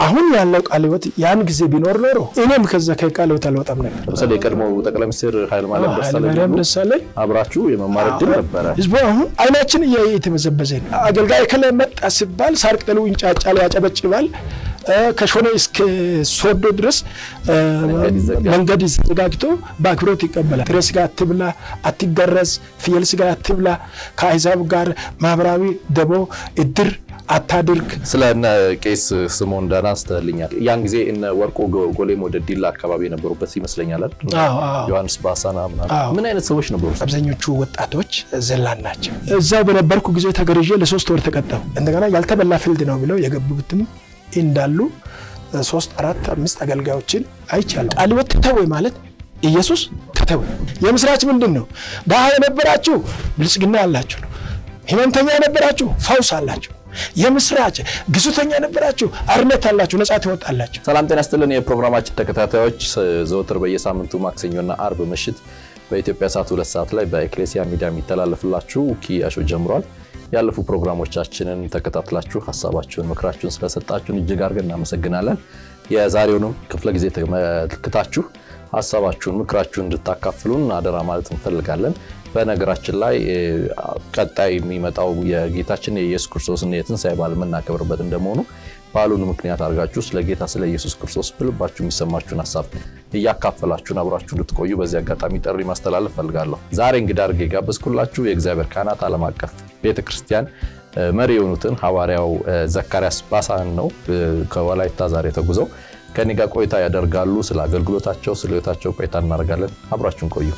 አሁን ያለው ቃልወት ያን ጊዜ ቢኖር ኖሮ እኔም ከዛ ከቃልወት አልወጣም ነበር ለምሳሌ የቀድሞ ጠቅላይ ሚኒስትር ኃይለማርያም ደሳለኝ አብራችሁ የመማር ዕድል ነበረ ህዝቡ አሁን አይናችን እየተመዘበዘ አገልጋይ ከለመጣ ሲባል ሳር ቅጠሉ እንጫጫል ያጨበጭባል ከሾኔ እስከ ሶዶ ድረስ መንገድ ይዘጋግቶ ባክሮት ይቀበላል ትሬስ ጋር አትብላ አትገረዝ ፍየልስ ጋር አትብላ ከአይዛብ ጋር ማብራዊ ደቦ እድር አታድርግ ስለና ቄስ ስሞን ዳናስተልኛል ያን ጊዜ እነ ወርቆ ጎሌም ወደ ዲላ አካባቢ የነበሩበት ይመስለኛል ዮሐንስ ባሳና ምን አይነት ሰዎች ነበሩ አብዛኞቹ ወጣቶች ዘላን ናቸው እዛው በነበርኩ ጊዜ ተገርጄ ለ3 ወር ተቀጣው እንደገና ያልተበላ ፍልድ ነው ብለው የገቡትም እንዳሉ 3 4 5 አገልጋዮችን አይቻለሁ ቃልወት ተተወ ማለት ኢየሱስ ተተወ የምስራች ምንድነው ዳሃ የነበራችሁ ብልጽግና ያላችሁ ነው ህመምተኛ የነበራችሁ ፈውስ አላችሁ የምስራች ግዙተኛ የነበራችሁ አርነት አላችሁ ነፃ ትወጣላችሁ ሰላም ጤና ይስጥልን የፕሮግራማችን ተከታታዮች ዘወትር በየሳምንቱ ማክሰኞና አርብ ምሽት በኢትዮጵያ ሰዓት 2 ሰዓት ላይ በኤክሌሲያ ሚዲያ የሚተላለፍላችሁ ኪያሾ ጀምሯል ያለፉ ፕሮግራሞቻችንን ተከታትላችሁ ሐሳባችሁን ምክራችሁን ስለሰጣችሁን እጅግ አድርገን እናመሰግናለን የዛሬውንም ክፍለ ጊዜ ተመልክታችሁ ሐሳባችሁን ምክራችሁን እንድታካፍሉን አደራ ማለት እንፈልጋለን በነገራችን ላይ ቀጣይ የሚመጣው የጌታችን የኢየሱስ ክርስቶስን የትንሣኤ በዓል የምናከብርበት እንደመሆኑ በዓሉን ምክንያት አድርጋችሁ ስለ ጌታ ስለ ኢየሱስ ክርስቶስ በልባችሁ የሚሰማችሁን ሐሳብ እያካፈላችሁ አብራችሁ እንድትቆዩ በዚህ አጋጣሚ ጥሪ ማስተላለፍ ፈልጋለሁ ዛሬ እንግዳ አድርጌ ጋብዝኩላችሁ የእግዚአብሔር ካህናት ዓለም አቀፍ ቤተክርስቲያን መሪ የሆኑትን ሐዋርያው ዘካርያስ ባሳን ነው ከወላይታ ዛሬ ተጉዘው ከኔ ጋር ቆይታ ያደርጋሉ ስለ አገልግሎታቸው ስለ ህይወታቸው ቆይታ እናደርጋለን አብራችሁን ቆዩ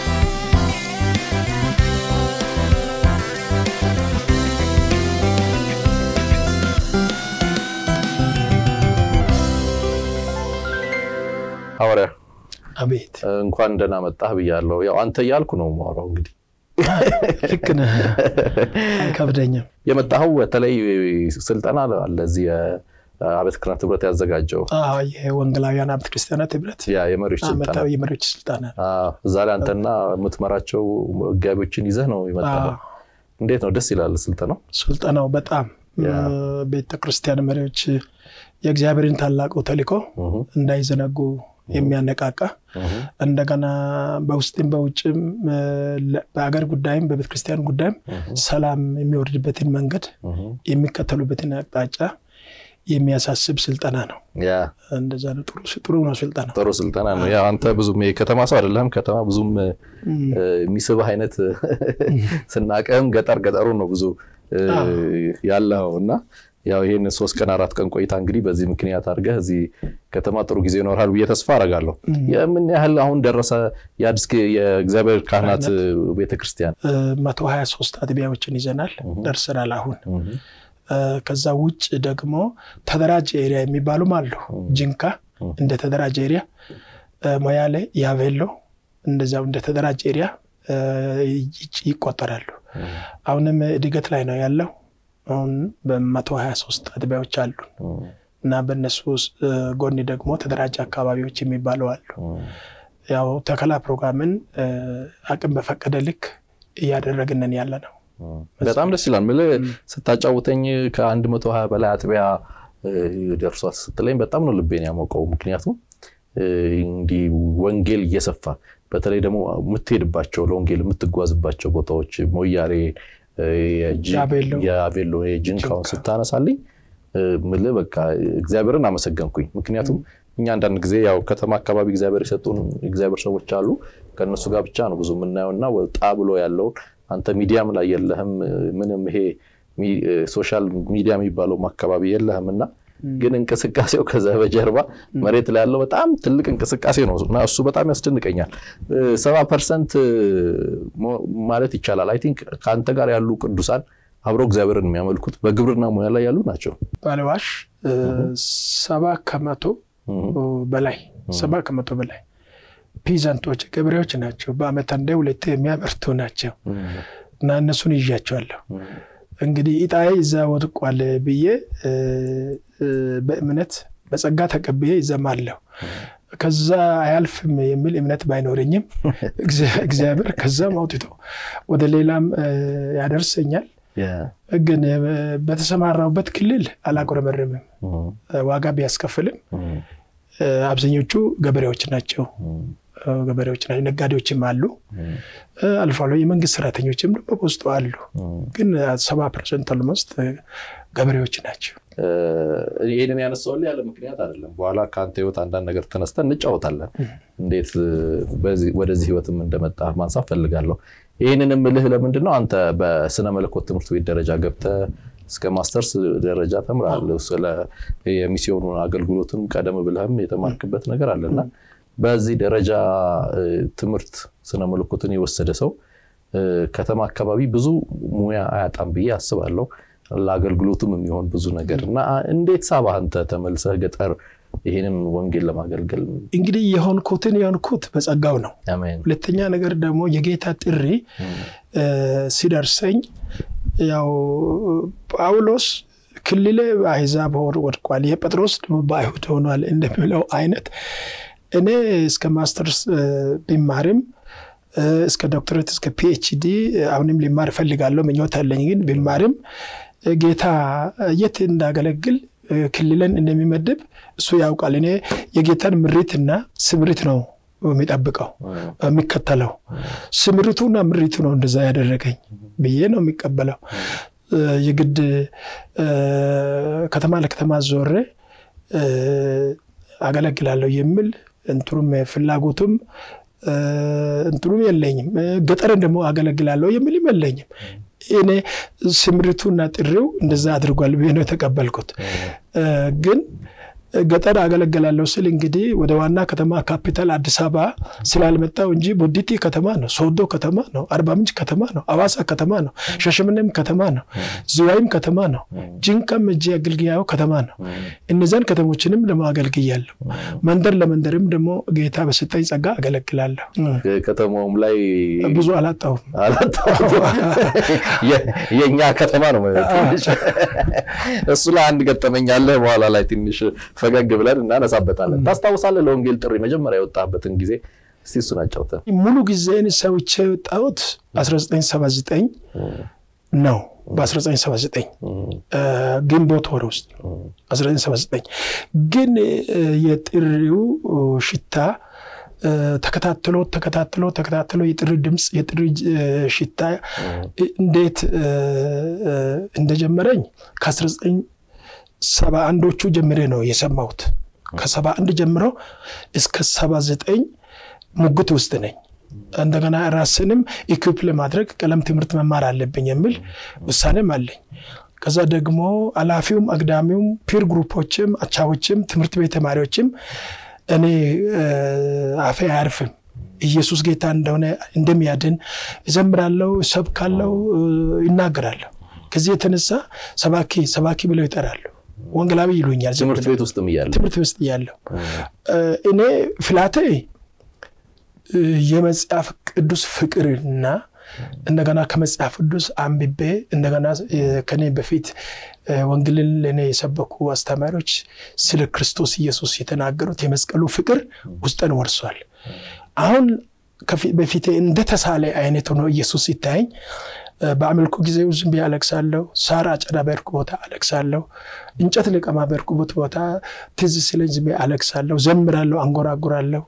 ሐዋርያ አቤት እንኳን ደህና መጣህ ብያለሁ ያው አንተ ያልኩ ነው ማወራው እንግዲህ ልክ ነህ አይከብደኝም የመጣው በተለይ ስልጣና ለዚህ አቤት ክራንት ህብረት ያዘጋጀው የወንጌላውያን አብያተ ክርስቲያናት ህብረት ያ የመሪዎች ስልጣና ዛሬ አንተና የምትመራቸው ጋቢዎችን ይዘህ ነው የመጣው እንዴት ነው ደስ ይላል ስልጣናው በጣም ቤተ ክርስቲያን መሪዎች የእግዚአብሔርን ታላቁ ተልእኮ እንዳይዘነጉ የሚያነቃቃ እንደገና በውስጥም በውጭም በአገር ጉዳይም በቤተ ክርስቲያን ጉዳይም ሰላም የሚወርድበትን መንገድ የሚከተሉበትን አቅጣጫ የሚያሳስብ ስልጣና ነው ያ እንደዛ ነው ጥሩ ስልጣና ነው ያ አንተ ብዙም የከተማ ሰው አይደለም ከተማ ብዙም የሚስብ አይነት ስናቀም ገጠሩ ነው ብዙ ያለውና ያው ይሄን 3 ቀን 4 ቀን ቆይታ እንግዲህ በዚህ ምክንያት አድርገህ እዚህ ከተማ ጥሩ ጊዜ ይኖራል ብዬ ተስፋ አደርጋለሁ የምን ያህል አሁን ደረሰ ያድስከ የእግዚአብሔር ካህናት ቤተክርስቲያን 123 አጥቢያዎችን ይዘናል ደርሰናል አሁን ከዛ ውጭ ደግሞ ተደራጀ ኤሪያ የሚባሉም አሉ ጂንካ እንደ ተደራጀ ኤሪያ ሞያሌ ያቬሎ እንደዛው እንደ ተደራጀ ኤሪያ ይቆጠራሉ አሁንም ድገት ላይ ነው ያለው አሁን በ123 አጥቢያዎች አሉ እና በእነሱ ጎን ደግሞ ተደራጀ አካባቢዎች የሚባሉ አሉ ያው ተከላ ፕሮግራምን አቅም በፈቀደ ልክ እያደረግነን ያለ ነው በጣም ደስ ይላል ማለት ስታጫውተኝ ከ120 በላይ አጥቢያ ደርሷል ስትለኝ በጣም ነው ልቤን ያሞቀው ምክንያቱም እንዲ ወንጌል እየሰፋ በተለይ ደግሞ የምትሄድባቸው ለወንጌል የምትጓዝባቸው ቦታዎች ሞያሌ የአቬሎ የጂንካውን ስታነሳልኝ ምለ በቃ እግዚአብሔርን አመሰግንኩኝ ምክንያቱም እኛ አንዳንድ ጊዜ ያው ከተማ አካባቢ እግዚአብሔር የሰጡን እግዚአብሔር ሰዎች አሉ ከነሱ ጋር ብቻ ነው ብዙ ምናየውና ወጣ ብሎ ያለው አንተ ሚዲያም ላይ የለህም ምንም ይሄ ሶሻል ሚዲያ የሚባለው አካባቢ የለህምና ግን እንቅስቃሴው ከዛ በጀርባ መሬት ላይ ያለው በጣም ትልቅ እንቅስቃሴ ነውና እሱ በጣም ያስደንቀኛል 70% ማለት ይቻላል አይ ቲንክ ካንተ ጋር ያሉ ቅዱሳን አብሮ እግዚአብሔርን የሚያመልኩት በግብርና ሙያ ላይ ያሉ ናቸው ባለዋሽ 70% በላይ 70% በላይ ፒዛንቶች ገበሬዎች ናቸው በአመት አንዴ ሁለቴ የሚያመርቱ ናቸው እና እነሱን ይያቻለሁ እንግዲህ ኢጣይ እዛ ወድቋል ብዬ በእምነት በጸጋ ተቀበየ ይዘማለሁ ከዛ አያልፍም የሚል እምነት ባይኖርኝም እግዚአብሔር ከዛ ማውጥቶ ወደ ሌላም ያደርሰኛል ግን በተሰማራውበት ክልል አላቆረበረምም ዋጋ ቢያስከፍልም አብዛኞቹ ገበሬዎች ናቸው ነጋዴዎችም አሉ አልፎ አልፎ የመንግስት ሰራተኞችም ደግሞ በውስጡ አሉ ግን 70% almost ገበሬዎች ናቸው ይሄንን ያነሳውልኝ ያለ ምክንያት አይደለም በኋላ ካንተ ህይወት አንዳንድ ነገር ተነስተን እንጫወታለን እንዴት ወደዚህ ህይወትም እንደመጣ ማንሳት ፈልጋለሁ ይሄንንም ልህ ለምንድነው አንተ በስነ መለኮት ትምህርት ቤት ደረጃ ገብተህ እስከ ማስተርስ ደረጃ ተምራለህ ስለ የሚስዮኑን አገልግሎትም ቀደም ብለህም የተማርክበት ነገር አለና በዚህ ደረጃ ትምህርት ስነ መለኮትን የወሰደ ሰው ከተማ አካባቢ ብዙ ሙያ አያጣም ብዬ አስባለሁ ለአገልግሎቱም የሚሆን ብዙ ነገርና እንዴት ሳባህ አንተ ተመልሰህ ገጠር ይሄንን ወንጌል ለማገልገል እንግዲህ የሆንኩት በጸጋው ነው አሜን ሁለተኛ ነገር ደግሞ የጌታ ጥሪ ሲደርሰኝ ያው ጳውሎስ ክልል አሕዛብ ወድቋል የጴጥሮስ ደግሞ በአይሁድ ሆኗል እንደሚለው አይነት እኔ እስከ ማስተርስ ቢማርም እስከ ዶክተሬት እስከ PhD አሁንም ሊማር ፈልጋለሁ ምኞት አለኝ ግን ቢማርም ጌታ የት እንዳገለግል ክልልን እንደሚመድብ እሱ ያውቃል እኔ የጌታን ምሪትና ስምሪት ነው የሚጠብቀው የሚከተለው ስምሪቱና ምሪቱ ነው እንደዛ ያደረገኝ ብዬ ነው የሚቀበለው የግድ ከተማ ለከተማ ዞሬ አገለግላለሁ የሚል እንትሩም ፍላጎቱም እንትሩም የለኝም ገጠር ደግሞ አገለግላለሁ የሚል የለኝም እኔ ስምሪቱና ጥሪው እንደዛ አድርጓል ብዬ ነው ተቀበልኩት ግን ገጠር አገለግላለሁ ስል እንግዲህ ወደ ዋና ከተማ ካፒታል አዲስ አበባ ስላልመጣው እንጂ ቦዲቲ ከተማ ነው ሶዶ ከተማ ነው አርባ ምንጭ ከተማ ነው አዋሳ ከተማ ነው ሸሽመኔም ከተማ ነው ዝዋይም ከተማ ነው ጂንካም እጄ አገልግያው ከተማ ነው እነዛን ከተሞችንም ለማገልግያለሁ መንደር ለመንደርም ደግሞ ጌታ በሰጠኝ ጸጋ አገለግላለሁ ከተማውም ላይ ብዙ አላጣው የኛ ከተማ ነው ማለት እሱ ላይ አንድ ገጠመኛለ በኋላ ላይ ትንሽ ፈገግ ብለን እናነሳበታለን ታስታውሳለህ ለወንጌል ጥሪ መጀመሪያ የወጣበትን ጊዜ እስቲ እሱን አጫውተን ሙሉ ጊዜን ሰውቼ ወጣሁት 1979 ነው በ1979 ግንቦት ወር ውስጥ 1979 ግን የጥሪው ሽታ ተከታትሎ የጥሪ ድምጽ የጥሪ ሽታ እንዴት እንደጀመረኝ ከ1971ዎቹ ጀምሬ ነው የሰማሁት ከ71 ጀምሮ እስከ 79 ሙግት ውስጥ ነኝ እንደገና ራስንም ኢኩፕ ለማድረግ ቀለም ትምህርት መማር አለብኝ የሚል ውሳኔም አለኝ ከዛ ደግሞ አላፊውም አግዳሚውም ፒር ግሩፖችም አቻዎችም ትምህርት ቤት ተማሪዎችም እኔ አፌ አርፍም ኢየሱስ ጌታ እንደሆነ እንደሚያድን እዘምራለሁ ሰብካለሁ ይናገራለሁ ከዚህ የተነሳ ሰባኪ ብለው ይጠራሉ ወንጌላዊ ይሉኛል ትምህርት ቤት ውስጥ ያለው እኔ ፍላቴ የመጽሐፍ ቅዱስ ፍቅርና እንደገና ከመጽሐፍ ቅዱስ አንብቤ እንደገና ከኔ በፊት ወንጌልን ለኔ የሰበኩ አስተማሪዎች ስለ ክርስቶስ ኢየሱስ የተናገሩት የመስቀሉ ፍቅር ውስጥን ወርሷል አሁን በፊቴ እንደተሳለ አይነት ሆኖ ኢየሱስ ይታየኝ በአምልኮ ጊዜው ዝም ብዬ አለቅሳለሁ ሳራ አጨዳ በርኩ ቦታ አለቅሳለሁ እንጨት ለቀማ በርኩ ቦታ ትዝ ሲለኝ ዝም ብዬ አለቅሳለሁ ዘምራለሁ አንጎራጉራለሁ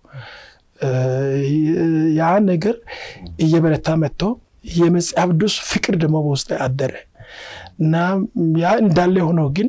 ያ ነገር እየበረታ መጥቶ የመጽሐፍ ቅዱስ ፍቅር ደግሞ በውስጤ አደረ እና ያ እንዳለ ሆኖ ግን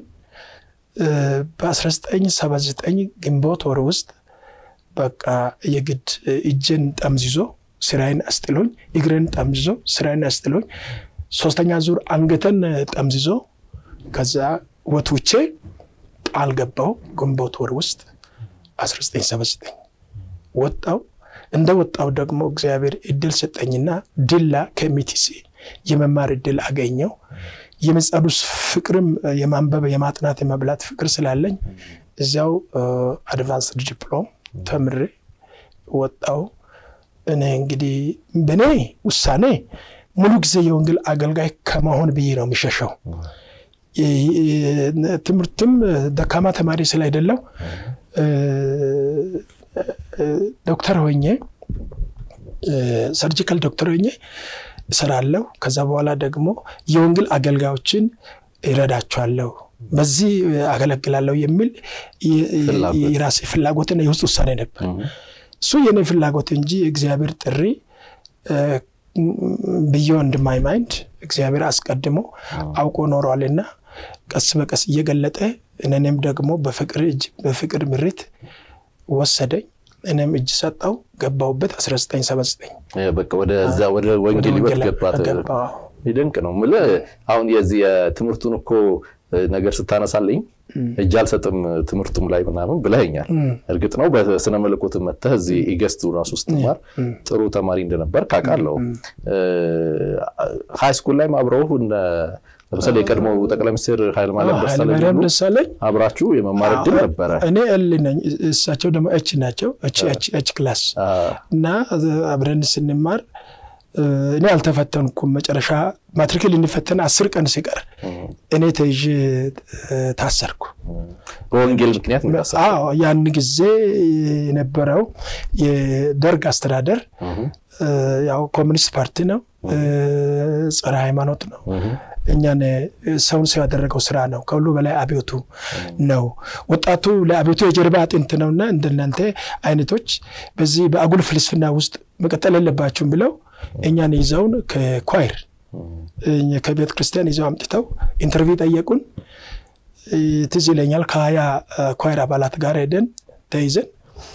በ1979 ግንቦት ወር ውስጥ በቃ የግድ እጄን ጠምዝዞ ስራዬን አስጥሎኝ እግሬን ጠምዝዞ ስራዬን አስጥሎኝ ሶስተኛ ዙር አንገተን ጠምዝዞ ከዛ ወጥቼ ቃል ገባው ግንቦት ወር ውስጥ 1979 ወጣው እንደወጣው ደግሞ እግዚአብሔር እድል ሰጠኝና ድላ ከሚቲሲ የመማር እድል አገኘው የመጽሐፍ ፍቅርም የማንበብ የማጥናት የመብላት ፍቅር ስላለኝ እዛው አድቫንስድ ዲፕሎም ተምሬ ወጣው እኔ እንግዲህ በኔ ውሳኔ ሙሉ ጊዜ የወንጌል አገልጋይ ከመሆን ብዬ ነው የሚሸሸው ትምህርትም ደካማ ተማሪ ስላይደለው ዶክተር ሆኜ ሰርጂካል ዶክተር ሆኜ እሰራለሁ። ከዛ በኋላ ደግሞ የወንጌል አገልጋዮችን እረዳቸዋለሁ፣ በዚህ አገለግላለሁ የሚል የራሴ ፍላጎትና የውስጥ ውሳኔ ነበር። እሱ የኔ ፍላጎት እንጂ እግዚአብሔር ጥሪ beyond my mind እግዚአብሔር አስቀድሞ አውቆ ኖሯልና ቀስ በቀስ እየገለጠ እኔም ደግሞ በፍቅር ምሪት ወሰደኝ። እኔም እጅ ሰጣው ገባውበት 1979 በቃ ወደ ወንጌል ገባ። ይደንቅ ነው ማለት አሁን የዚህ ትምርቱን እኮ ነገር ስታነሳልኝ እጅ አልሰጥም ትምርቱም ላይ ምናምን ብለኸኛል። እርግጥ ነው በስነ መለኮት መተህ እዚህ ኢገስቱ ራስ ውስጥ ማር ጥሩ ተማሪ እንደነበር ካቃለው ሃይ ስኩል ላይ ማብረው ለምሳሌ የቀድሞ ጠቅላይ ሚኒስትር ኃይለማርያም ደሳለኝ አብራችሁ የመማር ዕድል ነበር። እኔ እልነኝ እሳቸው ደግሞ እቺ ናቸው እቺ ክላስ እና አብረን ስንማር እኔ አልተፈተንኩም። መጨረሻ ማትሪክ ልንፈተን 10 ቀን ሲቀር እኔ ተይዤ ታሰርኩ በወንጌል ምክንያት ነው። አዎ ያን ጊዜ የነበረው የደርግ አስተዳደር ያው ኮሚኒስት ፓርቲ ነው፣ ጸረ ሃይማኖት ነው። እኛን ሰውን ያደረገው ስራ ነው። ከሁሉ በላይ አብዮቱ ነው። ወጣቱ ለአብዮቱ የጀርባ አጥንት ነውና እንደናንተ አይነቶች በዚህ በአጉል ፍልስፍና ውስጥ መቀጠል የለባችሁም ብለው እኛን ይዘውን ከኳይር ከቤተ ክርስቲያን ይዘው አምጥተው ኢንተርቪው ጠየቁን። ትዝ ይለኛል ከ20 ኳይር አባላት ጋር ሄደን ተይዘን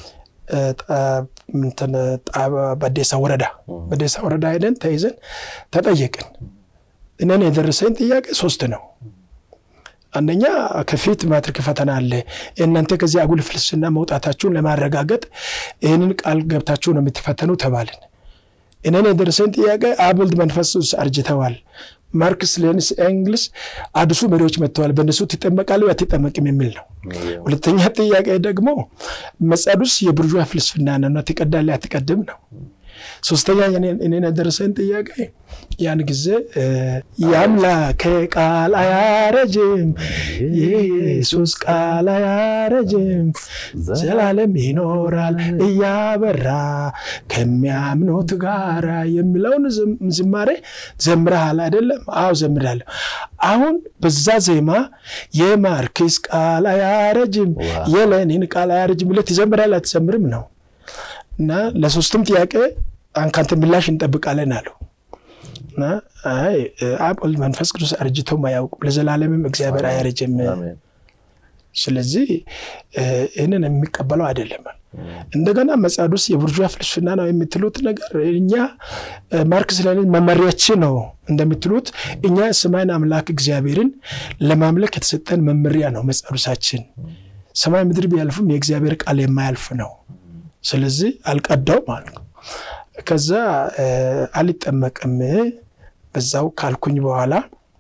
በደሳ ወረዳ ሄደን ተይዘን ተጠየቅን። እነን የደረሰኝ ጥያቄ 3 ነው። አንደኛ ከፊት ማትሪክ ፈተና አለ፣ እናንተ ከዚህ አጉል ፍልስፍና መውጣታችሁን ለማረጋገጥ ይሄንን ቃል ገብታችሁ ነው የምትፈተኑ ተባልን። እነን የደረሰኝ ጥያቄ አብልድ መንፈስስ አርጅተዋል፣ ማርክስ ሌኒስ ኤንግልስ አዲሱ መሪዎች መጥተዋል፣ በእነሱ ትጠመቃሉ አትጠመቅም የሚል ነው። ሁለተኛ ጥያቄ ደግሞ መጻዱስ የቡርዥዋ ፍልስፍና ነው፣ ትቀዳለህ አትቀድም ነው። ሶስተኛ እኔን የደረሰኝ ጥያቄ ያን ጊዜ ያምላክ ቃል አያረጅም፣ ኢየሱስ ቃል አያረጅም፣ ዘላለም ይኖራል እያበራ ከሚያምኑት ጋር የሚለውን ዝማሬ ዘምረሃል አይደለም? አዎ ዘምራለሁ። አሁን በዛ ዜማ የማርክስ ቃል አያረጅም የሌኒን ቃል አያረጅም ብለህ ትዘምራለህ አትዘምርም ነው። እና ለሶስቱም ጥያቄ አንካንተ ምላሽ እንጠብቃለን አሉ። እና አይ አብ መንፈስ ቅዱስ አርጅቶ ማያውቅ ለዘላለምም እግዚአብሔር አያረጅም፣ ስለዚህ እነን የሚቀበለው አይደለም። እንደገና መጻዱስ የቡርዥዋ ፍልስፍና ነው የምትሉት ነገር እኛ ማርክስ ሌኒን መመሪያችን ነው እንደምትሉት እኛ ሰማይን አምላክ እግዚአብሔርን ለማምለክ የተሰጠን መመሪያ ነው መጻዱሳችን። ሰማይ ምድር ቢያልፍም የእግዚአብሔር ቃል የማያልፍ ነው። ስለዚህ አልቀዳው ማለት ነው። ከዛ አልጠመቅም በዛው ካልኩኝ በኋላ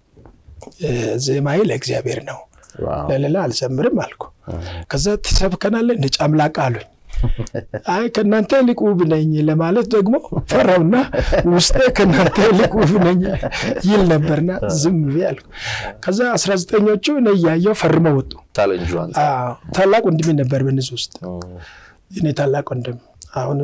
ዜማዬ ለእግዚአብሔር ነው ለሌላ አልዘምርም አልኩ። ከዛ ተሰብከናል እንጫምላቅ አሉኝ። አይ ከናንተ ልቁ ብነኝ ለማለት ደግሞ ፈራውና ውስጤ ከናንተ ልቁ ብነኝ ይል ነበርና ዝም ብያለሁ። ከዛ 19ኞቹ ነው ያያየው ፈርመው ወጡ። ታለንጁን ታላቅ ወንድሜ ነበር በእነሱ ውስጥ እኔ ታላቅ ወንድም አሁን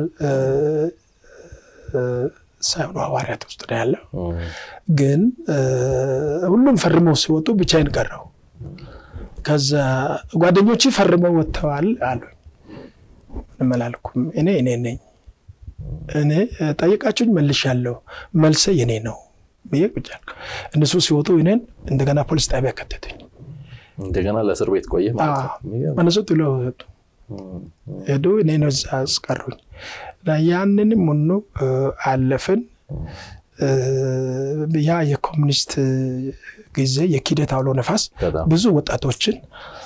ሳይሆን ሐዋርያት ውስጥ ነው ያለው። ግን ሁሉም ፈርመው ሲወጡ ብቻዬን ቀረው። ከዛ ጓደኞቼ ፈርመው ወጥተዋል አሉ። እመላልኩም እኔ ነኝ እኔ ጠይቃችሁኝ መልሻለሁ፣ መልሴ የኔ ነው በየቁጫል። እነሱ ሲወጡ እኔን እንደገና ፖሊስ ጣቢያ ከተተኝ። እንደገና ለእስር ቤት ቆየ ማለት ነው። ማነሱ ጥለው ወጡ። ሄዶ እኔን አስቀሩኝ። ያንንም ሁሉ አለፍን። ያ የኮሙኒስት ጊዜ የኪደት አውሎ ነፋስ ብዙ ወጣቶችን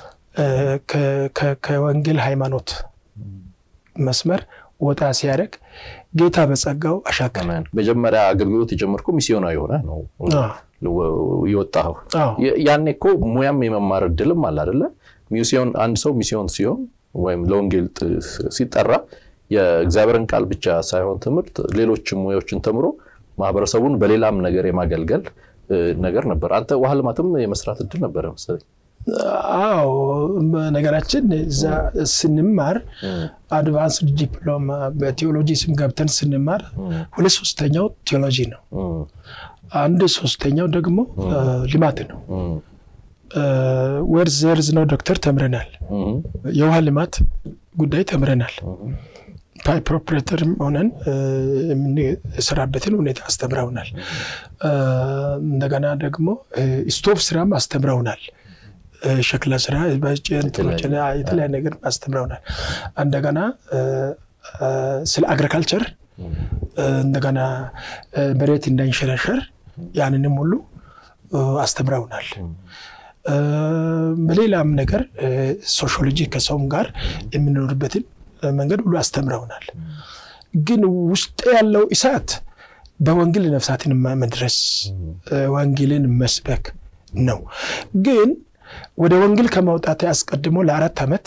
ከወንጌል ሃይማኖት መስመር ወጣ ሲያደርግ ጌታ በጸጋው አሻገረን። መጀመሪያ አገልግሎት የጀመርኩ ሚስዮናዊ ሆነ ነው ይወጣው። ያኔ እኮ ሙያም የመማር ዕድልም አለ አይደለ? ሚስዮን አንድ ሰው ሚስዮን ሲሆን ወይም ለወንጌል ሲጠራ የእግዚአብሔርን ቃል ብቻ ሳይሆን ትምህርት ሌሎችም ሙያዎችን ተምሮ ማህበረሰቡን በሌላም ነገር የማገልገል ነገር ነበር። አንተ ውሃ ልማትም የመስራት ዕድል ነበር መሰለኝ። አዎ ነገራችን እዛ ስንማር አድቫንስድ ዲፕሎማ በቴዎሎጂ ስም ገብተን ስንማር 2/3ኛው ቴዎሎጂ ነው 1/3ኛው ደግሞ ልማት ነው ወርዘርዝ ነው ዶክተር ተምረናል የውሃ ልማት ጉዳይ ተምረናል ፓይፕ ኦፕሬተር ሆነን የሰራበትን ሁኔታ አስተምረውናል እንደገና ደግሞ ስቶቭ ስራም አስተምረውናል ሸክላ ስራ በእንትኖችና የተለያየ ነገር አስተምረውናል እንደገና ስለ አግሪካልቸር እንደገና መሬት እንዳይንሸራሸር ያንንም ሁሉ አስተምረውናል በሌላም ነገር ሶሺዮሎጂ ከሰውም ጋር የምንኖርበትን መንገድ ሁሉ አስተምረውናል ግን ውስጥ ያለው እሳት በወንጌል ነፍሳትን መድረስ ወንጌልን መስበክ ነው ግን ወደ ወንጌል ከመውጣት ያስቀድሞ ለ4 አመት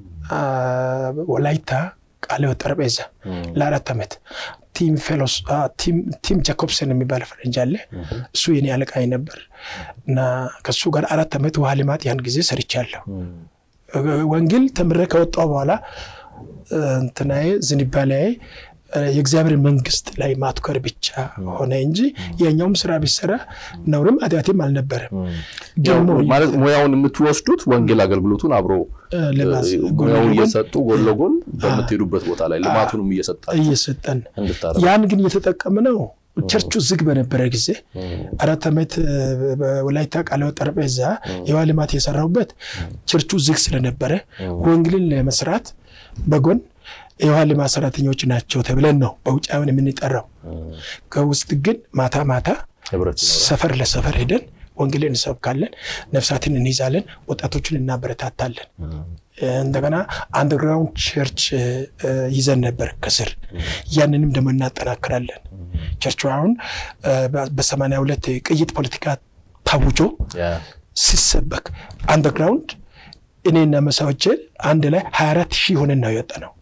ወላይታ ቃለ ጠረጴዛ ለ4 አመት ቲም ፌሎስ ቲም ጃኮብሰን የሚባል ፈረንጅ አለ እሱ የኔ አለቃይ ነበርና ከሱ ጋር 4 አመት ውሃ ልማት ያን ጊዜ ሰርቻለሁ ወንጌል ተምሬ ከወጣው በኋላ እንትናዬ ዝንባሌ የእግዚአብሔር መንግስት ላይ ማትኮር ብቻ ሆነ እንጂ የኛውም ስራ ቢሰራ ነውርም አዳቴም አልነበረም ማለት ሙያውን የምትወስዱት ወንጌል አገልግሎቱን አብሮ ሙያውን እየሰጡ ጎን ለጎን በመትሄዱበት ቦታ ላይ ልማቱንም እየሰጠን ያን ግን እየተጠቀምነው ቸርቹ ዝግ በነበረ ጊዜ 4 አመት ወላይታ ቃለ ጠረጴዛ የውሃ ልማት የሰራውበት ቸርቹ ዝግ ስለነበረ ወንጌልን ለመስራት በጎን የውሃ ልማት ሰራተኞች ናቸው ተብለን ነው በውጫውን የምንጠራው ከውስጥ ግን ማታ ሰፈር ለሰፈር ሄደን ወንጌልን እንሰብካለን ነፍሳትን እንይዛለን ወጣቶችን እናበረታታለን እንደገና አንደርግራውንድ ቸርች ይዘን ነበር ከስር ያንንም ደግሞ እናጠናክራለን ቸርቹ አሁን በ82 ቅይጥ ፖለቲካ ታውጆ ሲሰበክ አንደርግራውንድ እኔና መሳዎች አንድ ላይ 24000 ሆነን ነው የወጣነው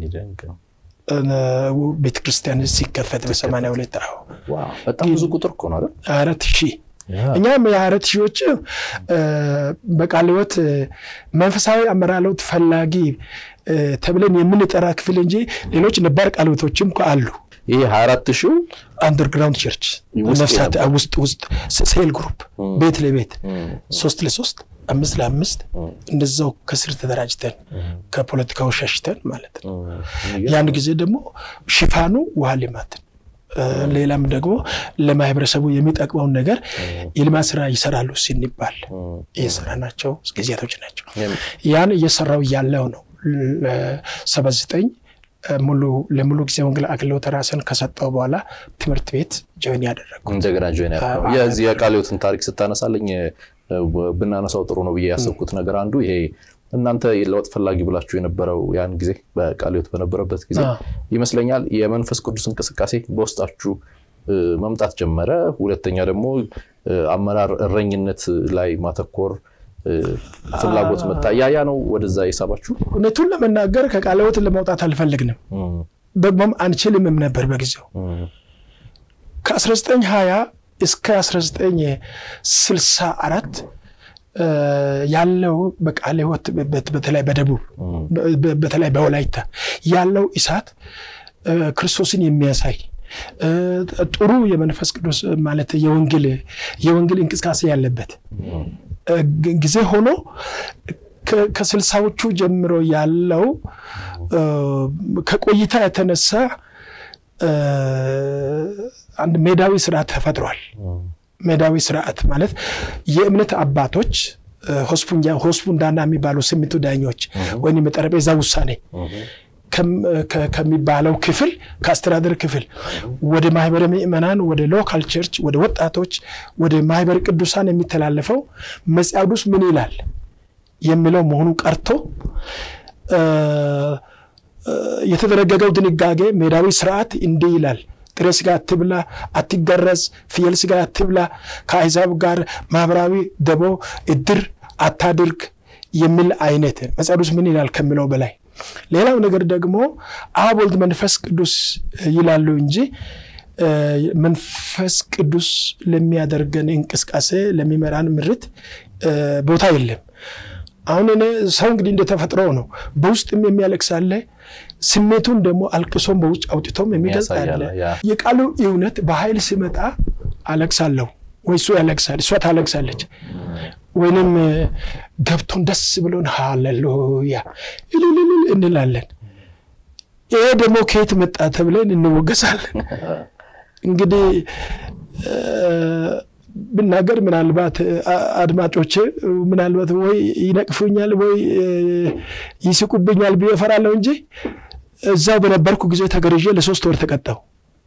ቤተክርስቲያን ሲከፈት በ82 ዋው በጣም ብዙ ቁጥር እኮ ነው አይደል 4000 እኛም የ4000ዎች በቃልዮት መንፈሳዊ አመራሎት ፈላጊ ተብለን የምንጠራ ክፍል እንጂ ሌሎች ነባር ቃልዮቶችም አሉ ይሄ 24000 አንደርግራውንድ ቸርች ነፍሳት ውስጥ ሴል ግሩፕ ቤት ለቤት 3 ለ3 5 ለ5 እንደዛው ከስር ተደራጅተን ከፖለቲካው ሸሽተን ማለት ነው ያን ጊዜ ደግሞ ሽፋኑ ውሃ ልማት ሌላም ደግሞ ለማህበረሰቡ የሚጠቅመው ነገር የልማት ስራ ይሰራሉ ሲንባል የሰራናቸው ጊዜያቶች ናቸው ያን እየሰራው ያለው ነው 79 ለሙሉ ጊዜ ወንጌል አገልግሎት ራስን ከሰጠው በኋላ ትምህርት ቤት ጆይን ያደረኩ እንደገና ጆይን ያደረኩ የዚህ የቃልዮትን ታሪክ ስታነሳለኝ ብናነሳው ጥሩ ነው ብዬ ያሰብኩት ነገር አንዱ ይሄ እናንተ ለውጥ ፈላጊ ብላችሁ የነበረው ያን ጊዜ በቃልዮት በነበረበት ጊዜ ይመስለኛል የመንፈስ ቅዱስ እንቅስቃሴ በውስጣችሁ መምጣት ጀመረ ሁለተኛ ደግሞ አመራር እረኝነት ላይ ማተኮር ፍላጎት መጣ ያ ነው ወደዛ ይሳባችሁ እነቱን ለመናገር ከቃልዮት ለመውጣት አልፈልግንም ደግሞም አንችልም ነበር በጊዜው ከ1920 እስከ 1964 ያለው በቃልዮት በተለይ በደቡብ በተለይ በወላይታ ያለው ኢሳት ክርስቶስን የሚያሳይ ጥሩ የመንፈስ ቅዱስ ማለት የወንጌል እንቅስቃሴ ያለበት ጊዜ ሆኖ ከ60ዎቹ ጀምሮ ያለው ከቆይታ የተነሳ አንድ ሜዳዊ ስርዓት ተፈጥሯል ሜዳዊ ስርዓት ማለት የእምነት አባቶች ሆስፑንዳና የሚባሉ 8 ዳኞች ወይንም ጠረጴዛ ውሳኔ ከሚባለው ክፍል ከአስተዳደር ክፍል ወደ ማህበረ ምእመናን ወደ ሎካል ቸርች ወደ ወጣቶች ወደ ማህበረ ቅዱሳን የሚተላለፈው መጽሐፍ ምን ይላል የሚለው መሆኑ ቀርቶ የተደረገው ድንጋጌ ሜዳዊ ስርዓት እንዲህ ይላል ጥሬ ስጋ አትብላ አትገረዝ ፍየል ስጋ አትብላ ከአይዛብ ጋር ማህበራዊ ደቦ እድር አታድርግ የሚል አይነት መጽሐፍ ምን ይላል ከሚለው በላይ ሌላው ነገር ደግሞ አብ ወልድ መንፈስ ቅዱስ ይላሉ እንጂ መንፈስ ቅዱስ ለሚያደርገን እንቅስቃሴ ለሚመራን ምርት ቦታ የለም አሁን እኔ ሰው እንግዲህ እንደተፈጥሮ ነው በውስጥም የሚያለቅስ አለ ስሜቱን ደግሞ አልቅሶም በውጭ አውጥቶም የሚገልጽ አለ የቃሉ እውነት በኃይል ሲመጣ አለቅሳለሁ ወይሱ ያለቅሳል እሷ ታለቅሳለች ወይንም ገብቶን ደስ ብሎን ሃሌሉያ እንላለን ይሄ ደግሞ ከየት መጣ ተብለን እንወገሳለን እንግዲህ ብናገር ምናልባት አድማጮቼ ምናልባት ወይ ይነቅፉኛል ወይ ይስቁብኛል ቢፈራለው እንጂ እዛው በነበርኩ ጊዜ ተገርዤ ለ3 ወር ተቀጣው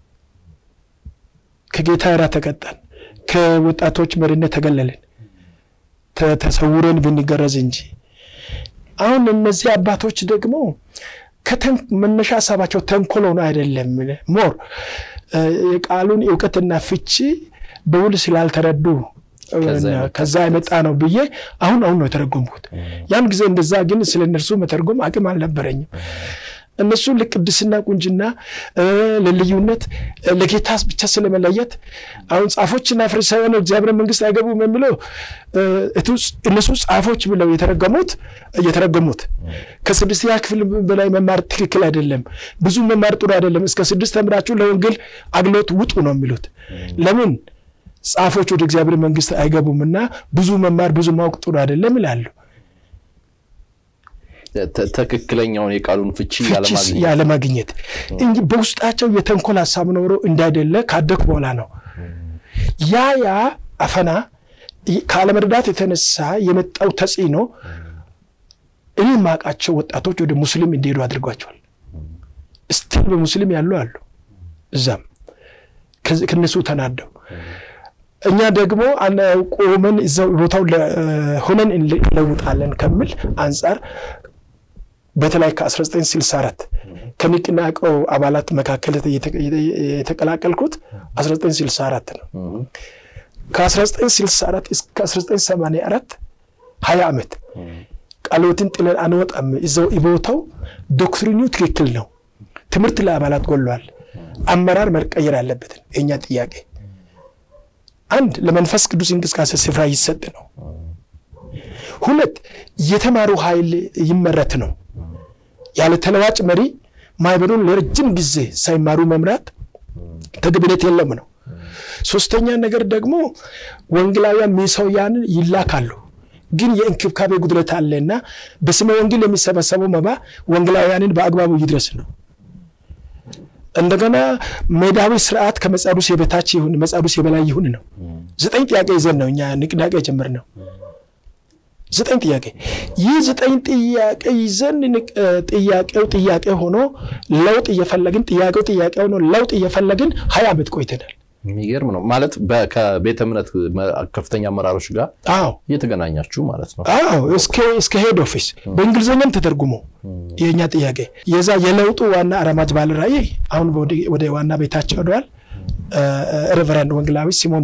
ከጌታ ያራ ተቀጣን ከወጣቶች መሪነት ተገለልን ተሰውረን ብንገረዝ እንጂ አሁን እነዚህ አባቶች ደግሞ መነሻ ሐሳባቸው ተንኮል ነው አይደለም ሞር የቃሉን ዕውቀትና ፍቺ በውል ስላልተረዱ ከዛ የመጣ ነው ብዬ አሁን ነው የተረጎምኩት ያን ጊዜ እንደዛ ግን ስለነርሱ መተርጎም አቅም አልነበረኝም እነሱ ለቅድስና ቁንጅና ለልዩነት ለጌታስ ብቻ ስለመለየት አሁን ጻፎችና ፈሪሳውያን እግዚአብሔር መንግስት አይገቡም የሚለው እነሱ ጻፎች ብለው የተረገሙት ከ6ኛ ክፍል በላይ መማር ትክክል አይደለም ብዙ መማር ጥሩ አይደለም እስከ 6 ተምራችሁ ለወንጌል አግሎት ውጡ ነው የሚሉት ለምን ጻፎች ወደ እግዚአብሔር መንግስት አይገቡምና ብዙ መማር ብዙ ማወቅ ጥሩ አይደለም ይላሉ ተከክለኛውን የቃሉን ፍቺ ያለማግኘት እንጂ በውስጣቸው የተንኮል ሐሳብ ኖሮ እንዳይደለ ካደኩ በኋላ ነው ያ አፈና ካለመረዳት የተነሳ የመጣው ተጽዕኖ እኔ ማቃቸው ወጣቶች ወደ ሙስሊም እንዲሄዱ አድርጓቸዋል እስቲ በሙስሊም ያሉ አሉ እዛም ከነሱ ተናደው እኛ ደግሞ ቆመን እዛው ቦታው ሆነን እንለውጣለን ከሚል አንፃር በተለይ ከ1964 ከሚቅናቀው አባላት መካከል የተቀላቀልኩት 1964 ነው ከ1964 እስከ 1984 20 ዓመት ቃሎትን ጥለን አንወጣም እዛው ቦታው ዶክትሪኑ ትክክል ነው ትምህርት ለአባላት ጎሏል አመራር መቀየር አለበት እኛ ጥያቄ አንድ ለመንፈስ ቅዱስ እንቅስቃሴ ስፍራ ይሰጥ ነው ሁለት የተማሩ ኃይል ይመረት ነው ያለ ተለዋጭ መሪ ማይበሩን ለረጅም ጊዜ ሳይማሩ መምራት ተግብነት የለም ነው ሶስተኛ ነገር ደግሞ ወንጌላውያን ሚሰውያን ይላካሉ ግን የእንክብካቤ ጉድለት አለና በስመ ወንጌል የሚሰበሰበው መባ ወንጌላውያንን በአግባቡ ይድረስ ነው እንደገና ሜዳዊ ስርዓት ከመጻዱስ የበታች ይሁን መጻዱስ የበላይ ይሁን ነው 9 ጥያቄ ይዘን ነው እኛ ንቅናቄ ጀመርነው 9 ጥያቄ ይህ 9 ጥያቄ ይዘን ጥያቄ ሆኖ ለውጥ እየፈለግን ጥያቄ ሆኖ ለውጥ እየፈለግን 20 ዓመት ቆይተናል የሚገርም ነው ማለት በከቤተ እምነት ከፍተኛ አመራሮች ጋር እየተገናኛችሁ ማለት ነው እስከ ሄድ ኦፊስ በእንግሊዝኛም ተተርጉሞ የኛ ጥያቄ የዛ የለውጡ ዋና አራማጅ ባለ ራእይ አሁን ወደ ዋና ቤታቸው ሄዷል ሬቨረንድ ወንጌላዊ ሲሞን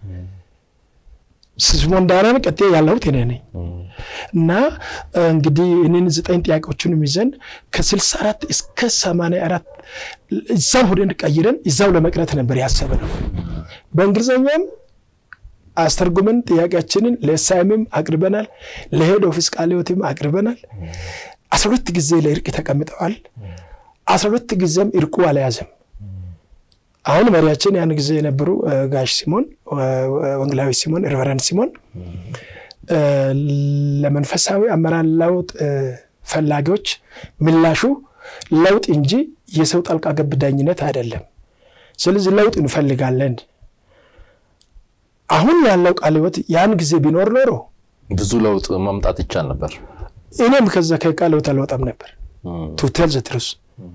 ዳና ቀጤ ያለው ተነኔ እና እንግዲህ እነን 9 ጥያቄዎችን ይዘን ከ64 እስከ 84 እዛው ሆደን ቀይረን እዛው ለመቅረት ነበር ያሰበነው በእንግሊዝኛም አስተርጉመን ጥያቄያችንን ለሳይምም አቅርበናል ለሄድ ኦፊስ ቃልዮትም አቅርበናል 12 ጊዜ ለእርቅ ተቀምጠዋል 12 ጊዜም እርቁ አልያዘም አሁን መሪያችን ያን ጊዜ የነበሩ ጋሽ ሲሞን ወንጌላዊ ሲሞን ሬቨረንድ ሲሞን ለመንፈሳዊ አመራር ለውጥ ፈላጊዎች ምላሹ ለውጥ እንጂ የሰው ጣልቃ ገብዳኝነት አይደለም ስለዚህ ለውጥ እንፈልጋለን አሁን ያለው ቃልዮት ያን ጊዜ ቢኖር ኖሮ ብዙ ለውጥ ማምጣት ይቻል ነበር እኔም ከዛ ከቃልዮት አልወጣም ነበር to tell the truth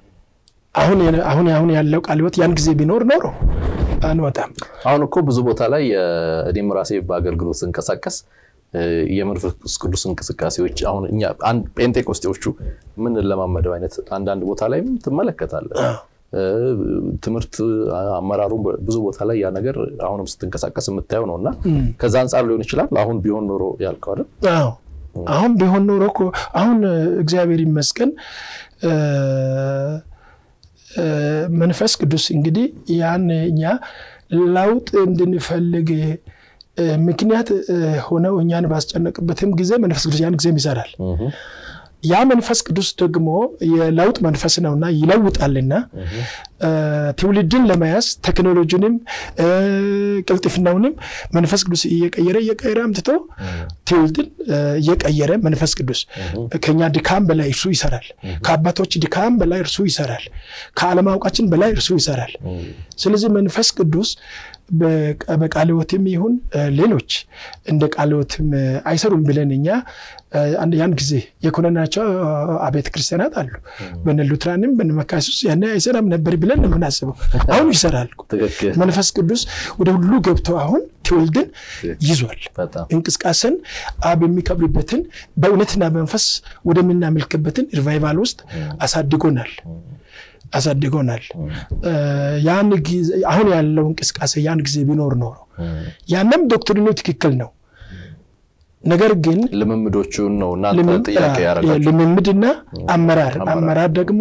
አሁን ያለው ቃልዮት ያን ጊዜ ቢኖር ኖሮ አንወጣም አሁን እኮ ብዙ ቦታ ላይ እኔም ራሴ በአገልግሎት እንቀሳቀስ የመንፈስ ቅዱስ እንቅስቃሴዎች አሁን እኛ አንድ ጴንጤቆስጤዎቹ ምን ለማመደው አይነት አንዳንድ ቦታ ላይ ትመለከታለህ ትምርት አመራሩ ብዙ ቦታ ላይ ያ ነገር አሁንም ስትንቀሳቀስ የምታየው ነውና ከዛ አንፃር ሊሆን ይችላል አሁን ቢሆን ኖሮ ያልከው አይደል አሁን ቢሆን ኖሮ እኮ አሁን እግዚአብሔር ይመስገን መንፈስ ቅዱስ እንግዲህ ያንኛ ለውጥ እንድንፈልግ ምክንያት ሆነው እኛን ባስጨነቅበትም ጊዜ መንፈስ ቅዱስ ያን ጊዜ ይሰራል ያ መንፈስ ቅዱስ ደግሞ የለውጥ መንፈስ ነውና ይለውጣልና ትውልድን ለማያስ ቴክኖሎጂንም ቅልጥፍናውንም መንፈስ ቅዱስ እየቀየረ አምጥቶ ትውልድን እየቀየረ መንፈስ ቅዱስ ከኛ ድካም በላይ እርሱ ይሰራል ከአባቶች ድካም በላይ እርሱ ይሰራል ከዓለማውቃችን በላይ እርሱ ይሰራል ስለዚህ መንፈስ ቅዱስ በቃልዎትም ይሁን ሌሎች እንደ ቃልዎትም አይሰሩም ብለንኛ ያን ጊዜ የኮነናቸው አቤተ ክርስቲያናት አሉ በነሉትራንም በነመካሱስ ያኔ አይሰራም ነበር ብለን ነው ምናስበው አሁን ይሰራል መንፈስ ቅዱስ ወደ ሁሉ ገብቶ አሁን ትውልድን ይዟል እንቅስቃሴን አብ የሚከብርበትን በእውነትና መንፈስ ወደምናመልክበትን ሪቫይቫል ውስጥ አሳድጎናል ያን ጊዜ አሁን ያለው እንቅስቃሴ ያን ጊዜ ቢኖር ነው ያንም ዶክትሪኑ ትክክል ነው ነገር ግን ለምምዶቹን ነው እናንተ ጥያቄ ያረጋችሁ ለምምድና አመራር ደግሞ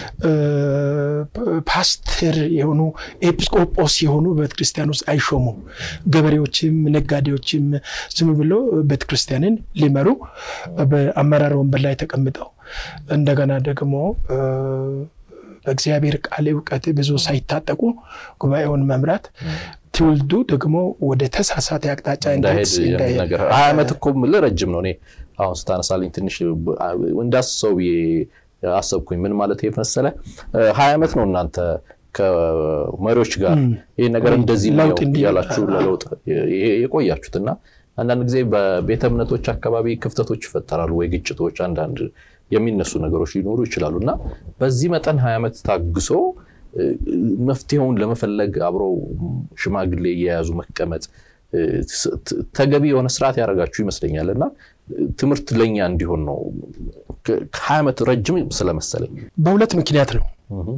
ፓስተር የሆኑ ኤጲስቆጶስ የሆኑ በክርስቲያኖስ አይሾሙ ገበሬዎችም ነጋዴዎችም ዝም ብሎ በክርስቲያንን ሊመሩ በአመራር ወንበር ላይ ተቀምጠው እንደገና ደግሞ በእግዚአብሔር ቃል ዕውቀት ብዙ ሳይታጠቁ ጉባኤውን መምራት ትውልዱ ደግሞ ወደ ተሳሳተ አቅጣጫ እንዳይሄድ ነገር አመት እኮ ለረጅም ነው እኔ አሁን ስታነሳልኝ ትንሽ እንዳስሰው ያሰብኩኝ ምን ማለት ይፈሰለ 20 አመት ነው እናንተ ከመሪዎች ጋር ይሄ ነገር እንደዚህ ነው ያላችሁ ለለውጥ የቆያችሁትና አንዳንድ ጊዜ በቤተ እምነቶች አካባቢ ክፍተቶች ይፈጠራሉ ወይ ግጭቶች አንዳንድ የሚነሱ ነገሮች ሊኖሩ ይችላሉና በዚህ መጠን 20 አመት ታግሶ መፍትሄውን ለመፈለግ አብሮ ሽማግሌ ያያዙ መቀመጥ ተገቢ የሆነ ስርዓት ያረጋችሁ ይመስለኛልና ትምርት ለኛ እንዲሆን ነው 20 አመት ረጅም ስለመሰለኝ በሁለት ምክንያት ነው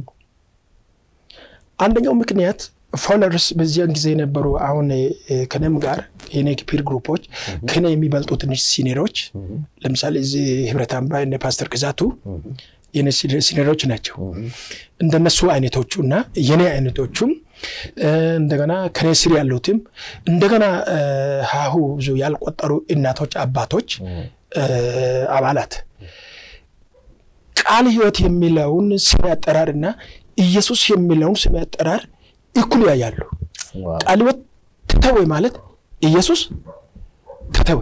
አንደኛው ምክንያት ፎሎወርስ በዚያን ጊዜ ነበሩ አሁን ከነም ጋር የኔክ ፒር ግሩፖች ከነ የሚበልጡ ትንሽ ሲኒሮች ለምሳሌ እዚህ ህብረት አምባ እና ፓስተር ግዛቱ የኔ ሲኒሮች ናቸው እንደነሱ አይነቶቹና የኔ አይነቶቹም እንደገና ከነስሪ ያሉትም እንደገና ሃሁ ብዙ ያልቆጠሩ እናቶች አባቶች አባላት ቃል ህይወት የሚለውን ስም ያጠራርና ኢየሱስ የሚለውን ስም ያጠራር እኩል ያያሉ ቃል ህይወት ተተወ ማለት ኢየሱስ ተተወ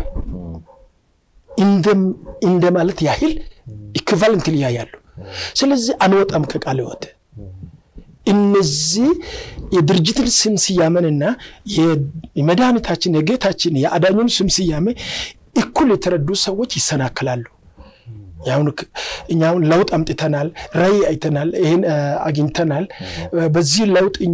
እንደ ማለት ያህል ኢኩቫለንትሊ ያያሉ ስለዚህ አንወጣም ከቃል ህይወት እነዚህ የድርጅትን ስም ሲያመንና የመድኃኒታችን የጌታችን የአዳኙን ስም ሲያመ እኩል የተረዱ ሰዎች ይሰናከላሉ እኛውን ለውጥ አምጥተናል ራይ አይተናል ይሄን አግኝተናል በዚህ ለውጥኛ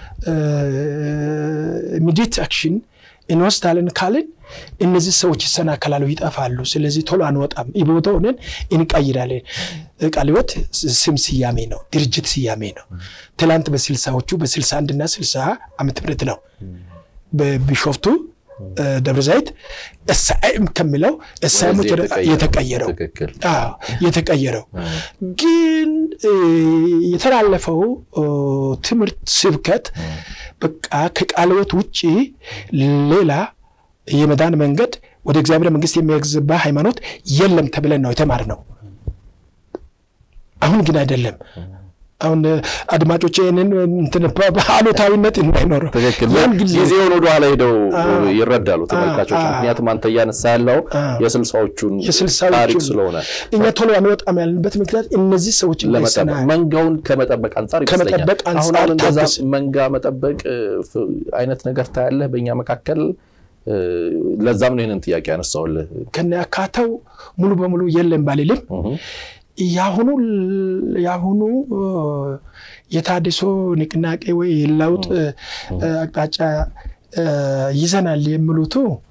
ኢሚዲየት አክሽን ኢንቨስታልን ካልን እነዚህ ሰዎች ይሰናከላሉ ይጣፋሉ ስለዚህ ቶሎ አንወጣም ይቦታውን እንቀይራለን ቃልዮት ስም ሲያሜ ነው ድርጅት ሲያሜ ነው ትላንት በ60ዎቹ በ61 እና 60 ዓመት ምረት ነው በቢሾፍቱ ደብረዛይት እሳይም ከሚለው እሳይም የተቀየረው ግን የተላለፈው ትምርት ስብከት በቃ ከቃልዮት ውጪ ሌላ የመዳን መንገድ ወደ እግዚአብሔር መንግስት የሚያግዝባ ሃይማኖት የለም ተብለን ነው የተማርነው አሁን ግን አይደለም አሁን አድማጮች እነን አሉታዊነት እንዳይኖር ያን ጊዜውን ወደ ኋላ ሄደው ይረዳሉ ተመልካቾች ምክንያቱም አንተ ያነሳ ያለው የስልሳዎቹን ታሪክ ስለሆነ እኛ ቶሎ አንወጣም ያልንበት ምክንያት እነዚህ ሰዎች ለመጠበቅ መንጋውን ከመጠበቅ አንፃር ይመስለኛል አሁን እንደዛ መንጋ መጠበቅ አይነት ነገር ታያለህ በእኛ መካከል ለዛም ነው ይሄንን ጥያቄ ያነሳውልህ ከነካታው ሙሉ በሙሉ የለም ባልልም ያሁኑ የታድሶ ንቅናቄ ወይ ለውጥ አቅጣጫ ይዘናል የሚሉት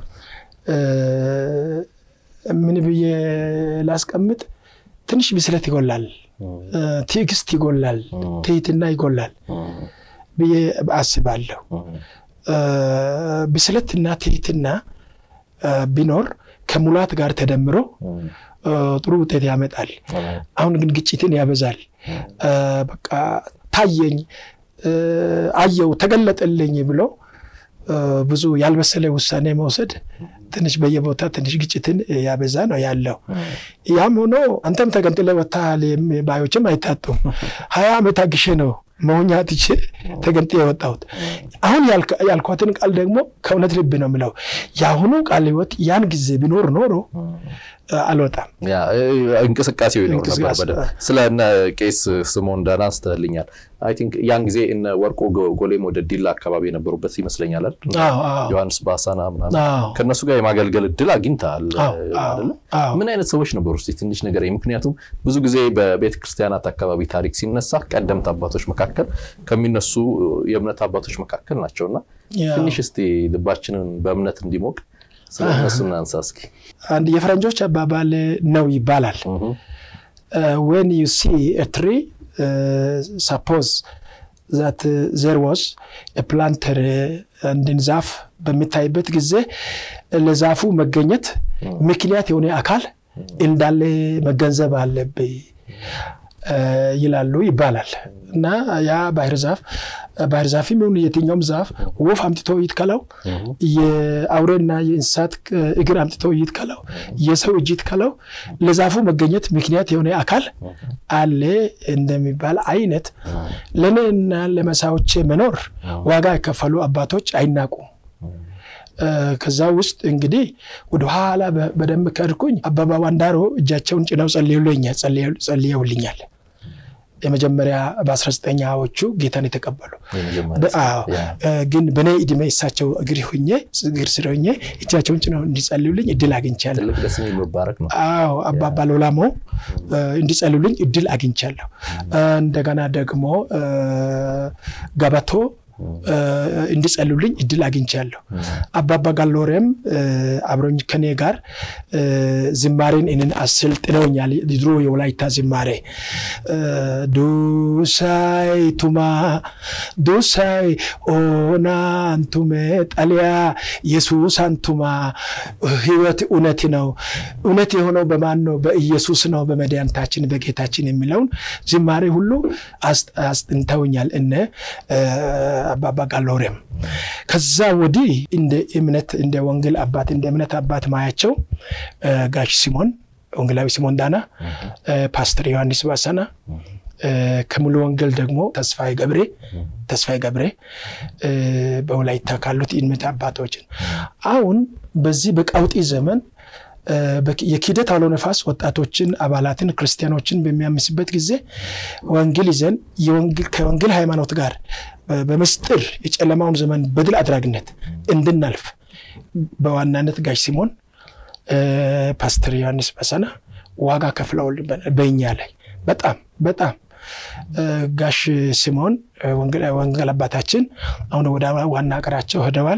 ምን ብዬ ላስቀምጥ ትንሽ ብስለት ይጎላል ትዕግስት ይጎላል ትህትና ይጎላል ብዬ አስባለሁ ብስለትና ትህትና ቢኖር ከሙላት ጋር ተደምሮ ጥሩ ውጤት ያመጣል አሁን ግን ግጭትን ያበዛል በቃ ታየኝ አየው ተገለጠልኝ ብሎ ብዙ ያልበሰለ ውሳኔ መውሰድ ትንሽ በየቦታ ትንሽ ግጭትን ያበዛ ነው ያለው ያም ሆኖ አንተም ተገንጥለ ወጣሃል ባዮችም አይታጡም 20 ዓመት አግሼ ነው መሆኛትቼ ተገንጥ የወጣሁት አሁን ያልኳትን ቃል ደግሞ ከእውነት ልብ ነው ምለው ያሁኑ ቃል ህይወት ያን ጊዜ ቢኖር ኖሮ አልወጣም ያ እንቅስቃሴው ይኖር ነበር በደም ስለነ ቄስ ስምዖን ዳና አስተልኛል አይ ቲንክ ያን ጊዜ እነ ወርቆ ጎሌም ወደ ዲላ አካባቢ የነበሩበት ይመስለኛል አይደል ዮሐንስ ባሳና ምናምን ከነሱ ጋር የማገልገል እድል አግኝታል አይደል ምን አይነት ሰዎች ነበሩ እስቲ ትንሽ ነገር ምክንያቱም ብዙ ጊዜ በቤተ ክርስቲያናት አካባቢ ታሪክ ሲነሳ ቀደምት አባቶች መካከል ከሚነሱ የእምነት አባቶች መካከል ናቸውና ትንሽ እስቲ ልባችንን በእምነት እንዲሞቅ ስለነሱና አንሳስኪ አንድ የፈረንጆች አባባል ነው ይባላል when you see a tree suppose that there was a planter and in ዛፍ በሚታይበት ጊዜ ለዛፉ መገኘት ምክንያት የሆነ አካል እንዳለ መገንዘብ አለበት ይላሉ ይባላል እና ያ ባህር ዛፍም ይሁን የትኛውም ዛፍ ወፍ አምጥቶ ይትከላው የአውሬና የእንስሳት እግር አምጥቶ ይትከላው የሰው እጅ ይትከላው ለዛፉ መገኘት ምክንያት የሆነ አካል አለ እንደሚባል አይነት ለኔና ለመሳዎቼ መኖር ዋጋ የከፈሉ አባቶች አይናቁም ከዛ ውስጥ እንግዲህ ወደ ኋላ በደም ከርኩኝ አባባ ዋንዳሮ እጃቸውን ጭነው ጸልየውልኛል የመጀመሪያ በ19ኛዎቹ ጌታን የተቀበሉ ግን በኔ እድሜ እሳቸው እግር ሆኜ እግር ስሮኜ እጃቸውን ጭነው እንዲጸልዩልኝ እድል አግኝቻለሁ ትልቅ ደስኝ መባረክ ነው አባባ ሎላሞ እንዲጸልዩልኝ እድል አግኝቻለሁ እንደገና ደግሞ ጋባቶ እንዲጸልዩልኝ እድል አግኝቻለሁ አባባ ጋሎሬም አብሮኝ ከኔ ጋር ዝማሬን እነን አሰልጥነውኛል ድሮ የወላይታ ዝማሬ ዱሳይ ኦና አንቱሜ ጣሊያ ኢየሱስ አንቱማ ህይወት እውነት ነው እውነት የሆነው በማን ነው በኢየሱስ ነው በመድኃኒታችን በጌታችን የሚለውን ዝማሬ ሁሉ አስጥንተውኛል እነ አባባ ጋሎሬም ከዛ ወዲህ እንደ ወንጌል አባት እንደ እምነት አባት ማያቸው ጋሽ ሲሞን ወንጌላዊ ሲሞን ዳና ፓስተር ዮሐንስ ባሳና ከሙሉ ወንጌል ደግሞ ተስፋዬ ገብሬ በወላይታ ካሉት እምነት አባቶች አሁን በዚህ በቃውጢ ዘመን የኪደት አውሎ ነፋስ ወጣቶችን አባላትን ክርስቲያኖችን በሚያምስበት ጊዜ ወንጌል ይዘን ከወንጌል ሃይማኖት ጋር በመስጥር የጨለማውን ዘመን በድል አድራጊነት እንድናልፍ በዋናነት ጋሽ ሲሞን ፓስተር ዮሐንስ ባሳና ዋጋ ከፍለውልን በእኛ ላይ በጣም ጋሽ ሲሞን ወንጌል አባታችን አሁን ወደ ዋና አገራቸው ሄደዋል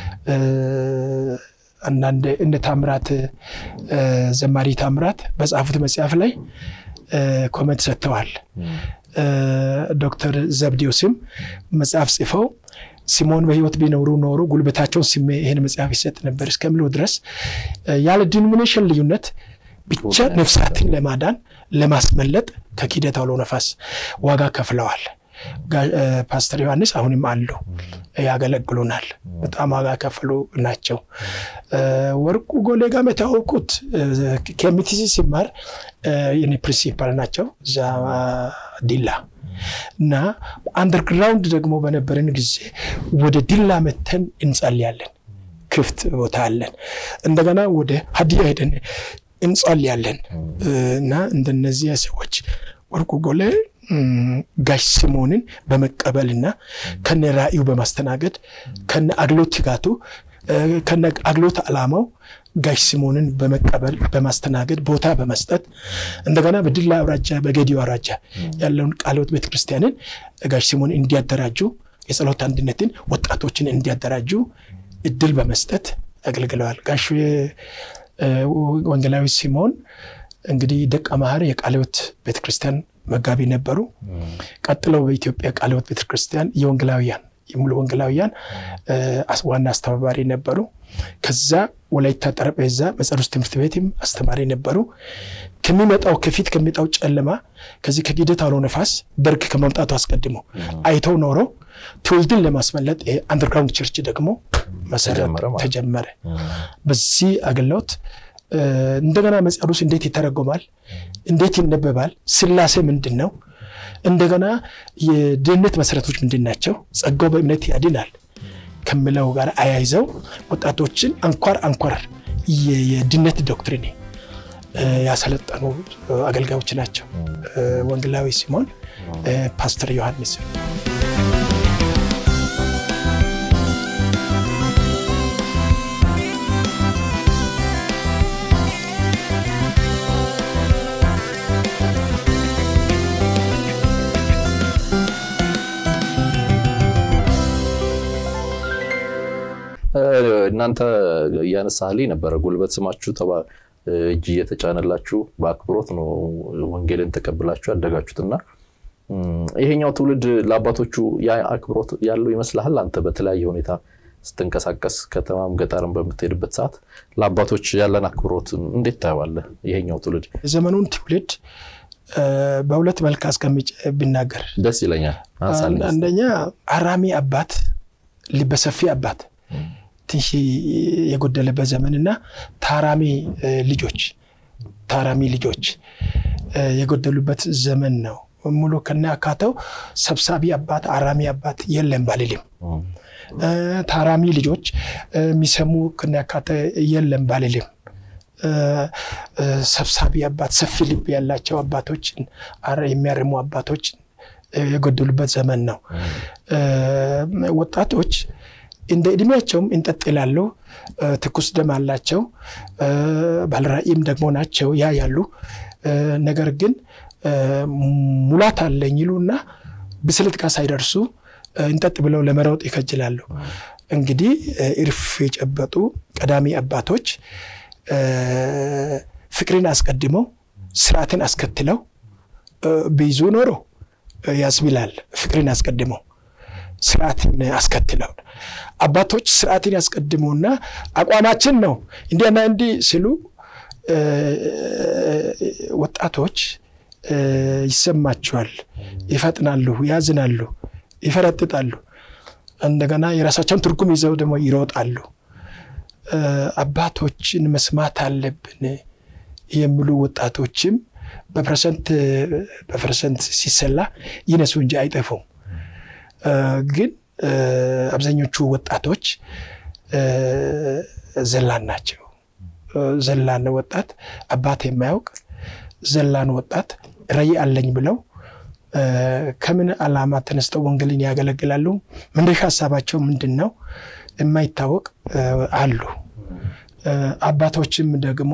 አንዳንድ እንደ ታምራት ዘማሪ ታምራት በጻፉት መጽሐፍ ላይ ኮሜንት ሰጥተዋል ዶክተር ዘብዲዮስም መጽሐፍ ጽፈው ሲሞን በህይወት ቢኖሩ ጉልበታቸውን ሲሜ ይሄን መጽሐፍ ይሰጥ ነበር እስከሚሉ ድረስ ያለ ዲኖሚኔሽን ልዩነት ብቻ ነፍሳትን ለማዳን ለማስመለጥ ከኪደት አውሎ ነፋስ ዋጋ ከፍለዋል ፓስተር ዮሐንስ አሁንም አሉ ያገለግሉናል በጣም ዋጋ ከፍሉ ናቸው ወርቁ ጎሌጋ መታወቁት ከሚቲሲ ሲማር የኔ ፕሪንሲፓል ናቸው ዛ ዲላ እና አንደርግራውንድ ደግሞ በነበረን ጊዜ ወደ ዲላ መተን እንጸልያለን ክፍት ቦታ አለን እንደገና ወደ ሀዲያ ሄደን እንጸልያለን እና እንደነዚህ ሰዎች ወርቁ ጎሌ ጋሽ ሲሞንን በመቀበልና ከነራዩ በማስተናገድ ከነ አግሎት ትጋቱ ከነ አግሎት አላማው ጋሽ ሲሞንን በመቀበል በማስተናገድ ቦታ በመስጠት እንደገና በድላ አውራጃ በጌዲዮ አውራጃ ያለውን ቃልዮት ቤተክርስቲያንን ጋሽ ሲሞን እንዲያደራጁ የጸሎት አንድነትን ወጣቶችን እንዲያደራጁ እድል በመስጠት አገልግለዋል ጋሽ ወንጌላዊ ሲሞን እንግዲህ ደቀ መሐር የቃልዮት ቤተክርስቲያን መጋቢ ነበሩ ቀጥለው በኢትዮጵያ ቃልዮት ቤተክርስቲያን የሙሉ ወንጌላውያን ዋና አስተባባሪ ነበሩ ከዛ ወላይታ ጠረጴዛ መጽሐፍ ትምህርት ቤትም አስተማሪ ነበሩ ከፊት ከሚመጣው ጨለማ ከዚህ ከኪደት አውሎ ነፋስ ደርግ ከመምጣቱ አስቀድሞ አይተው ኖሮ ትውልድን ለማስመለጥ አንደርግራውንድ ቸርች ደግሞ መሰረት ተጀመረ በዚህ አገልግሎት እንደገና መጽሐፉስ እንዴት ይተረጎማል እንዴት ይነበባል ስላሴ ምንድነው እንደገና የድነት መሰረቶች ምንድናቸው ጸጋው በእምነት ያድናል ከመለው ጋር አያይዘው ወጣቶችን አንኳር የድነት ዶክትሪን ያሰለጠኑ አገልጋዮች ናቸው ወንጌላዊ ሲሞን ፓስተር ዮሐንስ እናንተ ያነሳልኝ ነበር ጉልበት ስማችሁ እጅ የተጫነላችሁ በአክብሮት ነው ወንጌልን ተቀበላችሁ አደጋችሁትና ይሄኛው ትውልድ ለአባቶቹ ያ አክብሮት ያለው ይመስላል አንተ በተለያየ ሁኔታ ስትንቀሳቀስ ከተማም ገጠርም በመትሄድበት ሰዓት ለአባቶች ያለን አክብሮት እንዴት ታያዋለህ ይሄኛው ትውልድ ዘመኑን ትውልድ በሁለት መልክ አስቀምጬ ብናገር ደስ ይለኛል አንደኛ አራሚ አባት ልበሰፊ አባት ትንሽ የጎደለበት ዘመንና ታራሚ ልጆች የጎደሉበት ዘመን ነው ሙሉ ከናካተው ሰብሳቢ አባት አራሚ አባት የለም ባልልም ታራሚ ልጆች ሚሰሙ ከናካተ የለም ባልልም ሰብሳቢ አባት ሰፊ ልብ ያላቸው አባቶች የሚያርሙ አባቶች የጎደሉበት ዘመን ነው ወጣቶች እንደ እድሜያቸውም እንጠጥላሉ ትኩስ ደም አላቸው ባልራኢም ደግሞ ናቸው ያያሉ ነገር ግን ሙላት አለኝ ይሉና ብስለት ጋር ሳይደርሱ እንጠጥ ብለው ለመሮጥ ይከጅላሉ እንግዲህ እርፍ የጨበጡ ቀዳሚ አባቶች ፍቅርን አስቀድመው ስርዓትን አስከትለው ቢይዙ ኖሮ ያስብላል ፍቅርን አስቀድመው ስርዓትን አስከትለው አባቶች ስርዓትን ያስቀድሙና አቋማችን ነው እንዲያና እንዲ ሲሉ ወጣቶች ይሰማቸዋል ይፈጥናሉ ያዝናሉ ይፈረጥጣሉ እንደገና የራሳቸውን ትርጉም ይዘው ደግሞ ይሮጣሉ አባቶችን መስማት አለብን የሚሉ ወጣቶችም በፐርሰንት ሲሰላ ይነሱ እንጂ አይጠፉም ግን አብዛኞቹ ወጣቶች ዘላን ናቸው ዘላን ወጣት አባት የማያውቅ ዘላን ወጣት ራይ አለኝ ብለው ከምን አላማ ተነስተው ወንጌልን ያገለግላሉ ምንድነው ሐሳባቸው ምንድነው የማይታወቅ አሉ አባቶችም ደግሞ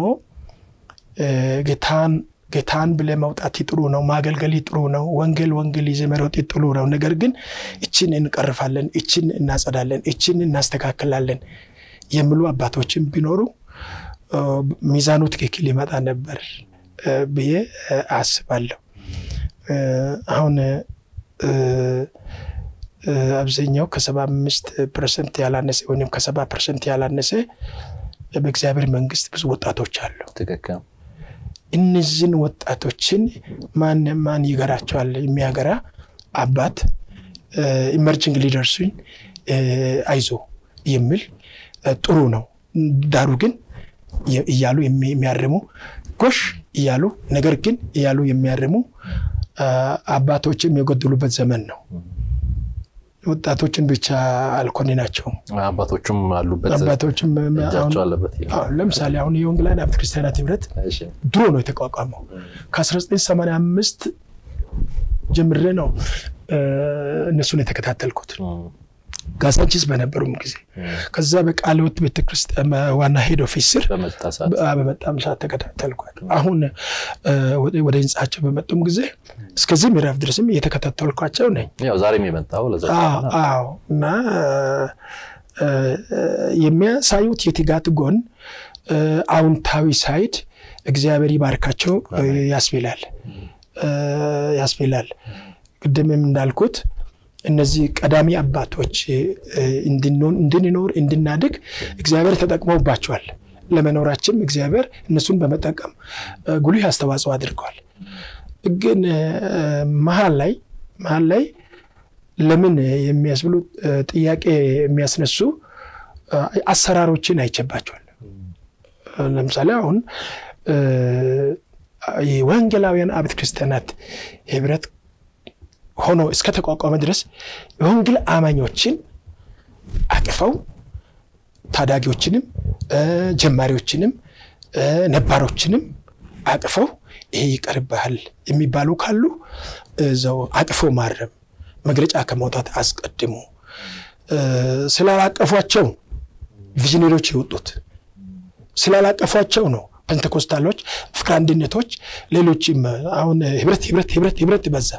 ጌታን ብለ መውጣት ይጥሩ ነው ማገልገል ይጥሩ ነው ወንጌል ይዘመረጥ ይጥሩ ነው ነገር ግን እቺን እንቀርፋለን እቺን እናጸዳለን እቺን እናስተካክላለን የሚሉ አባቶችም ቢኖሩ ሚዛኑ ትክክል ይመጣ ነበር በየ አስባለሁ አሁን አብዛኛው ከ75% ያላነሰ ወይንም ከ70% ያላነሰ በእግዚአብሔር መንግስት ብዙ ወጣቶች አሉ ተከከም እነዚህን ወጣቶችን ማን ይገራቸዋል የሚያገራ አባት ኢመርጂንግ ሊደርስን አይዞ የሚል ጥሩ ነው ዳሩ ግን ይያሉ የሚያርሙ ጎሽ ይያሉ ነገር ግን ይያሉ የሚያርሙ አባቶችም የጎደሉበት ዘመን ነው ወጣቶችን ብቻ አልኮንናቸው አባቶችም አሉበት አባቶችም አለበት ለምሳሌ አሁን የወንጌላውያን አብያተ ክርስቲያናት ህብረት ድሮ ነው የተቋቋመው ከ1985 ጀምሬ ነው እነሱን የተከታተልኩት ጋሳንቺስ በነበሩም ጊዜ ከዛ በቃልወት ቤተክርስቲያን ዋና ሄድ ኦፊሰር በመጣም ሰዓት ተከታተልኳል አሁን ወደ ህንጻቸው በመጡም ጊዜ እስከዚህ ምዕራፍ ድረስም እየተከታተልኳቸው ነኝ ያው ዛሬም የመጣው ለዛ እና የሚያሳዩት የትጋት ጎን አውንታዊ ሳይድ እግዚአብሔር ይባርካቸው ያስብላል ቅድምም እንዳልኩት እነዚህ ቀዳሚ አባቶች እንድንኖር እንድናድግ እግዚአብሔር ተጠቅመውባቸዋል ለመኖራችን እግዚአብሔር እነሱን በመጠቀም ጉልህ አስተዋጽኦ አድርጓል ግን መሃል ላይ ለምን የሚያስብሉ ጥያቄ የሚያስነሱ አሰራሮችን አይቸባቸዋል ለምሳሌ አሁን የወንጌላውያን አብያተ ክርስቲያናት ህብረት ሆኖ እስከ ተቋቋመ ድረስ የወንጌል አማኞችን አቅፈው ታዳጊዎችንም ጀማሪዎችንም ነባሮችንም አቅፈው ይሄ ይቀርባል የሚባሉ ካሉ እዛው አቅፈው ማረም መግለጫ ከመውጣት አስቀድሞ ስላላቀፏቸው ቪዥነሪዎች ይወጡት ስላላቀፏቸው ነው ፔንቴኮስታሎች ፍቅር አንድነቶች ሌሎችም አሁን ህብረት በዛ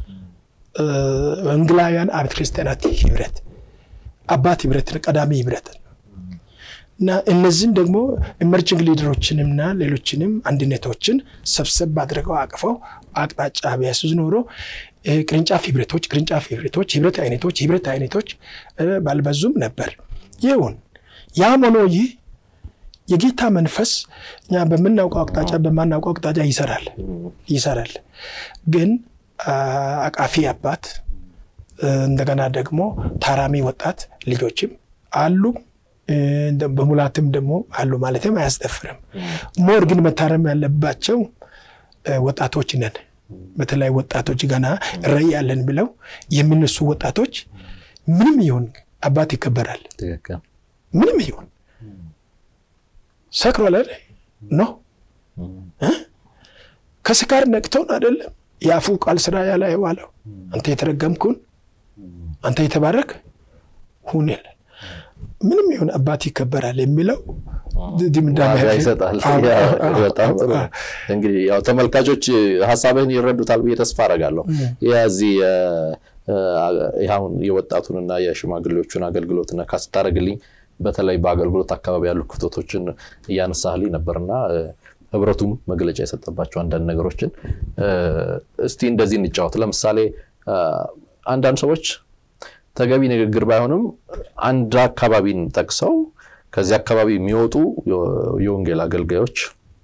ወንጌላውያን አብያተ ክርስቲያናት ህብረት አባት ህብረት ቀዳሚ ህብረት እና እነዚህም ደግሞ ኢመርጂንግ ሊደሮችንና ሌሎችንም አንድነቶችን ሰብሰብ አድርገው አቅፈው አቅጣጫ ቢያስዙ ኖሮ ቅርንጫፍ ህብረቶች ህብረት አይነቶች ባልበዙም ነበር ይሁን ያም ሆኖ ይህ የጌታ መንፈስ እኛ በመናውቀው አቅጣጫ ይሰራል ግን አቃፊ አባት እንደገና ደግሞ ታራሚ ወጣት ልጆችም አሉ በሙላትም ደግሞ አሉ ማለትም አያስደፍርም ሞር ግን መታረም ያለባቸው ወጣቶች ነን በተለይ ወጣቶች ገና ራዕይ ያለን ብለው የሚነሱ ወጣቶች ምንም ይሁን አባት ይከበራል ትክክል ምንም ይሁን ሰክሯል ነው ከስካር ነቅቶን አይደለም ያፉ ቃል ስራ ያለ አይዋለው አንተ የተረገምኩን አንተ የተባረክ ሁን ይላል ምንም ይሁን አባት ይከበራል የሚለው ድምዳሜ ይሰጣል በጣም ጥሩ እንግዲህ ያው ተመልካቾች ሐሳብህን ይረዱታል ብዬ ተስፋ አደርጋለሁ ያዚህ ያው የወጣቱንና የሽማግሌዎቹን አገልግሎትና ካስታረግልኝ በተለይ በአገልግሎት አካባቢ ያሉ ክፍተቶችን ያነሳህልኝ ነበርና ህብረቱም መግለጫ የሰጠባቸው አንዳንድ ነገሮችን እስቲ እንደዚህ እንጫወት ለምሳሌ አንዳንድ ሰዎች ተገቢ ንግግር ባይሆንም አንድ አካባቢን ጠቅሰው ከዚህ አካባቢ የሚወጡ የወንጌል አገልጋዮች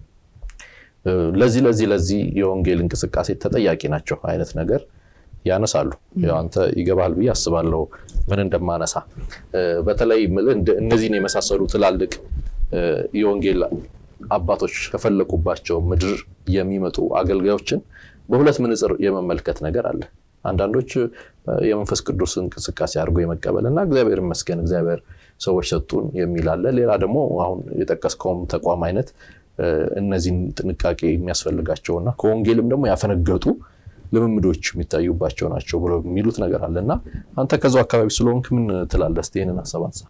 ለዚህ የወንጌል እንቅስቃሴ ተጠያቂ ናቸው አይነት ነገር ያነሳሉ ያው አንተ ይገባል ብዬ አስባለሁ ምን እንደማነሳ በተለይ እነዚህን የመሳሰሉ ትላልቅ የወንጌል አባቶች ከፈለቁባቸው ምድር የሚመጡ አገልጋዮችን በሁለት ምንጽር የመመልከት ነገር አለ አንዳንዶች የመንፈስ ቅዱስ እንቅስቃሴ አድርጎ የመቀበልና እግዚአብሔር ይመስገን እግዚአብሔር ሰዎች ሰጡን የሚል አለ ሌላ ደግሞ አሁን የጠቀስከውም ተቋም አይነት እነዚህን ጥንቃቄ የሚያስፈልጋቸውና ከወንጌልም ደግሞ ያፈነገጡ ለምምዶች የሚታዩባቸው ናቸው ብሎ የሚሉት ነገር አለና አንተ ከዛው አካባቢ ስለሆንክ ምን ትላለህ እስቲ እነና ሰባንሳ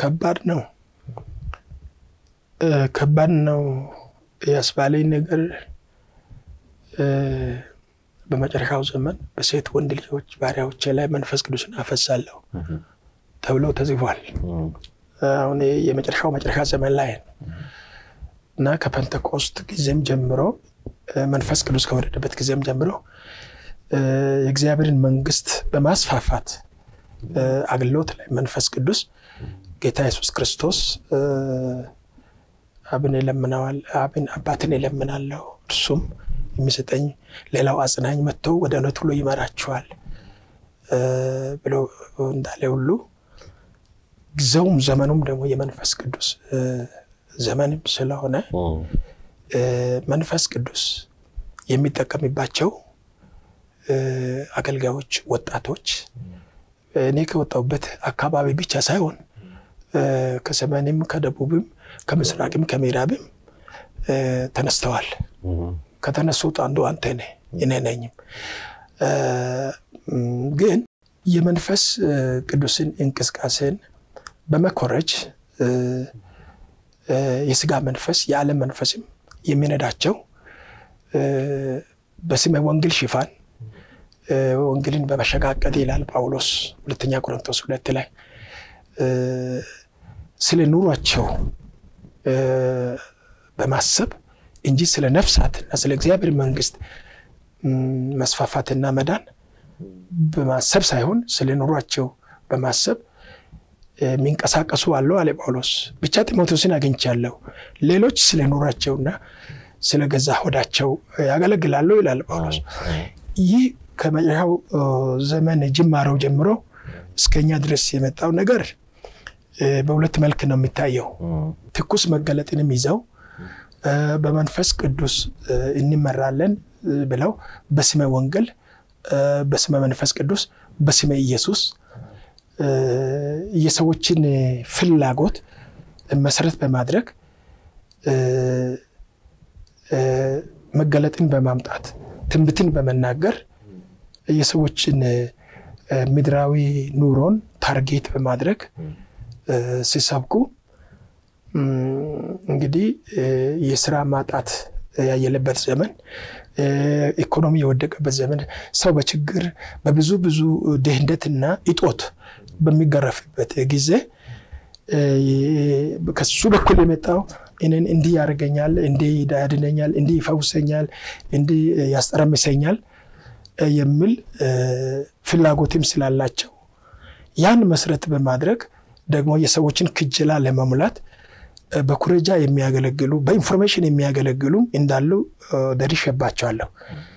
ከባድ ነው ያስባለኝ ነገር በመጨረሻው ዘመን በሴት ወንድ ልጆች ባሪያዎች ላይ መንፈስ ቅዱስን አፈሳለሁ ተብሎ ተጽፏል አሁን የመጨረሻ ዘመን ላይ እና ከፔንቴኮስት ጊዜም ጀምሮ መንፈስ ቅዱስ ከወረደበት ጊዜም ጀምሮ የእግዚአብሔርን መንግስት በማስፋፋት አገልግሎት ላይ መንፈስ ቅዱስ ጌታ ኢየሱስ ክርስቶስ አባትን ለምናለው እርሱም የሚሰጠኝ ሌላው አጽናኝ መጥቶ ወደ እውነት ሁሉ ይመራቸዋል ብሎ እንዳለ ሁሉ ጊዜውም ዘመኑም ደግሞ የመንፈስ ቅዱስ ዘመንም ስለሆነ መንፈስ ቅዱስ የሚጠቀምባቸው አገልጋዮች ወጣቶች እኔ ከወጣሁበት አካባቢ ብቻ ሳይሆን ከሰሜንም ከደቡብም ከምስራቅም ከምዕራብም ተነስተዋል ከተነሱት አንዱ አንተ ነህ እኔ ነኝ ግን የመንፈስ ቅዱስን እንቅስቃሴን በመኮረጅ የሥጋ መንፈስ የዓለም መንፈስም የሚነዳቸው በስመ ወንጌል ሽፋን ወንጌልን በመሸጋቀጥ ይላል ጳውሎስ ሁለተኛ ቆሮንቶስ 2 ላይ ስለ ኑሯቸው በማሰብ እንጂ ስለ ነፍሳትና ስለ እግዚአብሔር መንግስት መስፋፋትና መዳን በማሰብ ሳይሆን ስለ ኑሯቸው በማሰብ ሚንቀሳቀሱ አሉ አለ ጳውሎስ ብቻ ጢሞቴዎስን አግኝቻለሁ ሌሎች ስለ ኑሯቸውና ስለ ገዛ ሆዳቸው ያገለግላሉ ይላል ጳውሎስ ይህ ከመጨረሻው ዘመን ጅማሬው ጀምሮ እስከኛ ድረስ የመጣው ነገር በሁለት መልክ ነው የሚታየው ትኩስ መገለጥንም ይዘው በመንፈስ ቅዱስ እንመራለን ብለው በስመ ወንጌል በስመ መንፈስ ቅዱስ በስመ ኢየሱስ የሰዎችን ፍላጎት መሰረት በማድረግ መገለጥን በማምጣት ትንቢትን በመናገር የሰዎችን ምድራዊ ኑሮን ታርጌት በማድረግ ሲሰብኩ እንግዲህ የሥራ ማጣት ያየለበት ዘመን ኢኮኖሚ የወደቀበት ዘመን ሰው በችግር በብዙ ድህነትና እጦት በሚገረፍበት ጊዜ ከሱ በኩል የመጣው እኔን እንዲህ ያደርገኛል እንዲህ ያድነኛል እንዲህ ይፈውሰኛል እንዲህ ያስጠረምሰኛል የሚል ፍላጎትም ስላላቸው ያን መስረት በማድረግ ደግሞ የሰዎችን ክጅላ ለማሙላት በኩረጃ የሚያገለግሉ በኢንፎርሜሽን የሚያገለግሉ እንዳሉ ደርሼባቸዋለሁ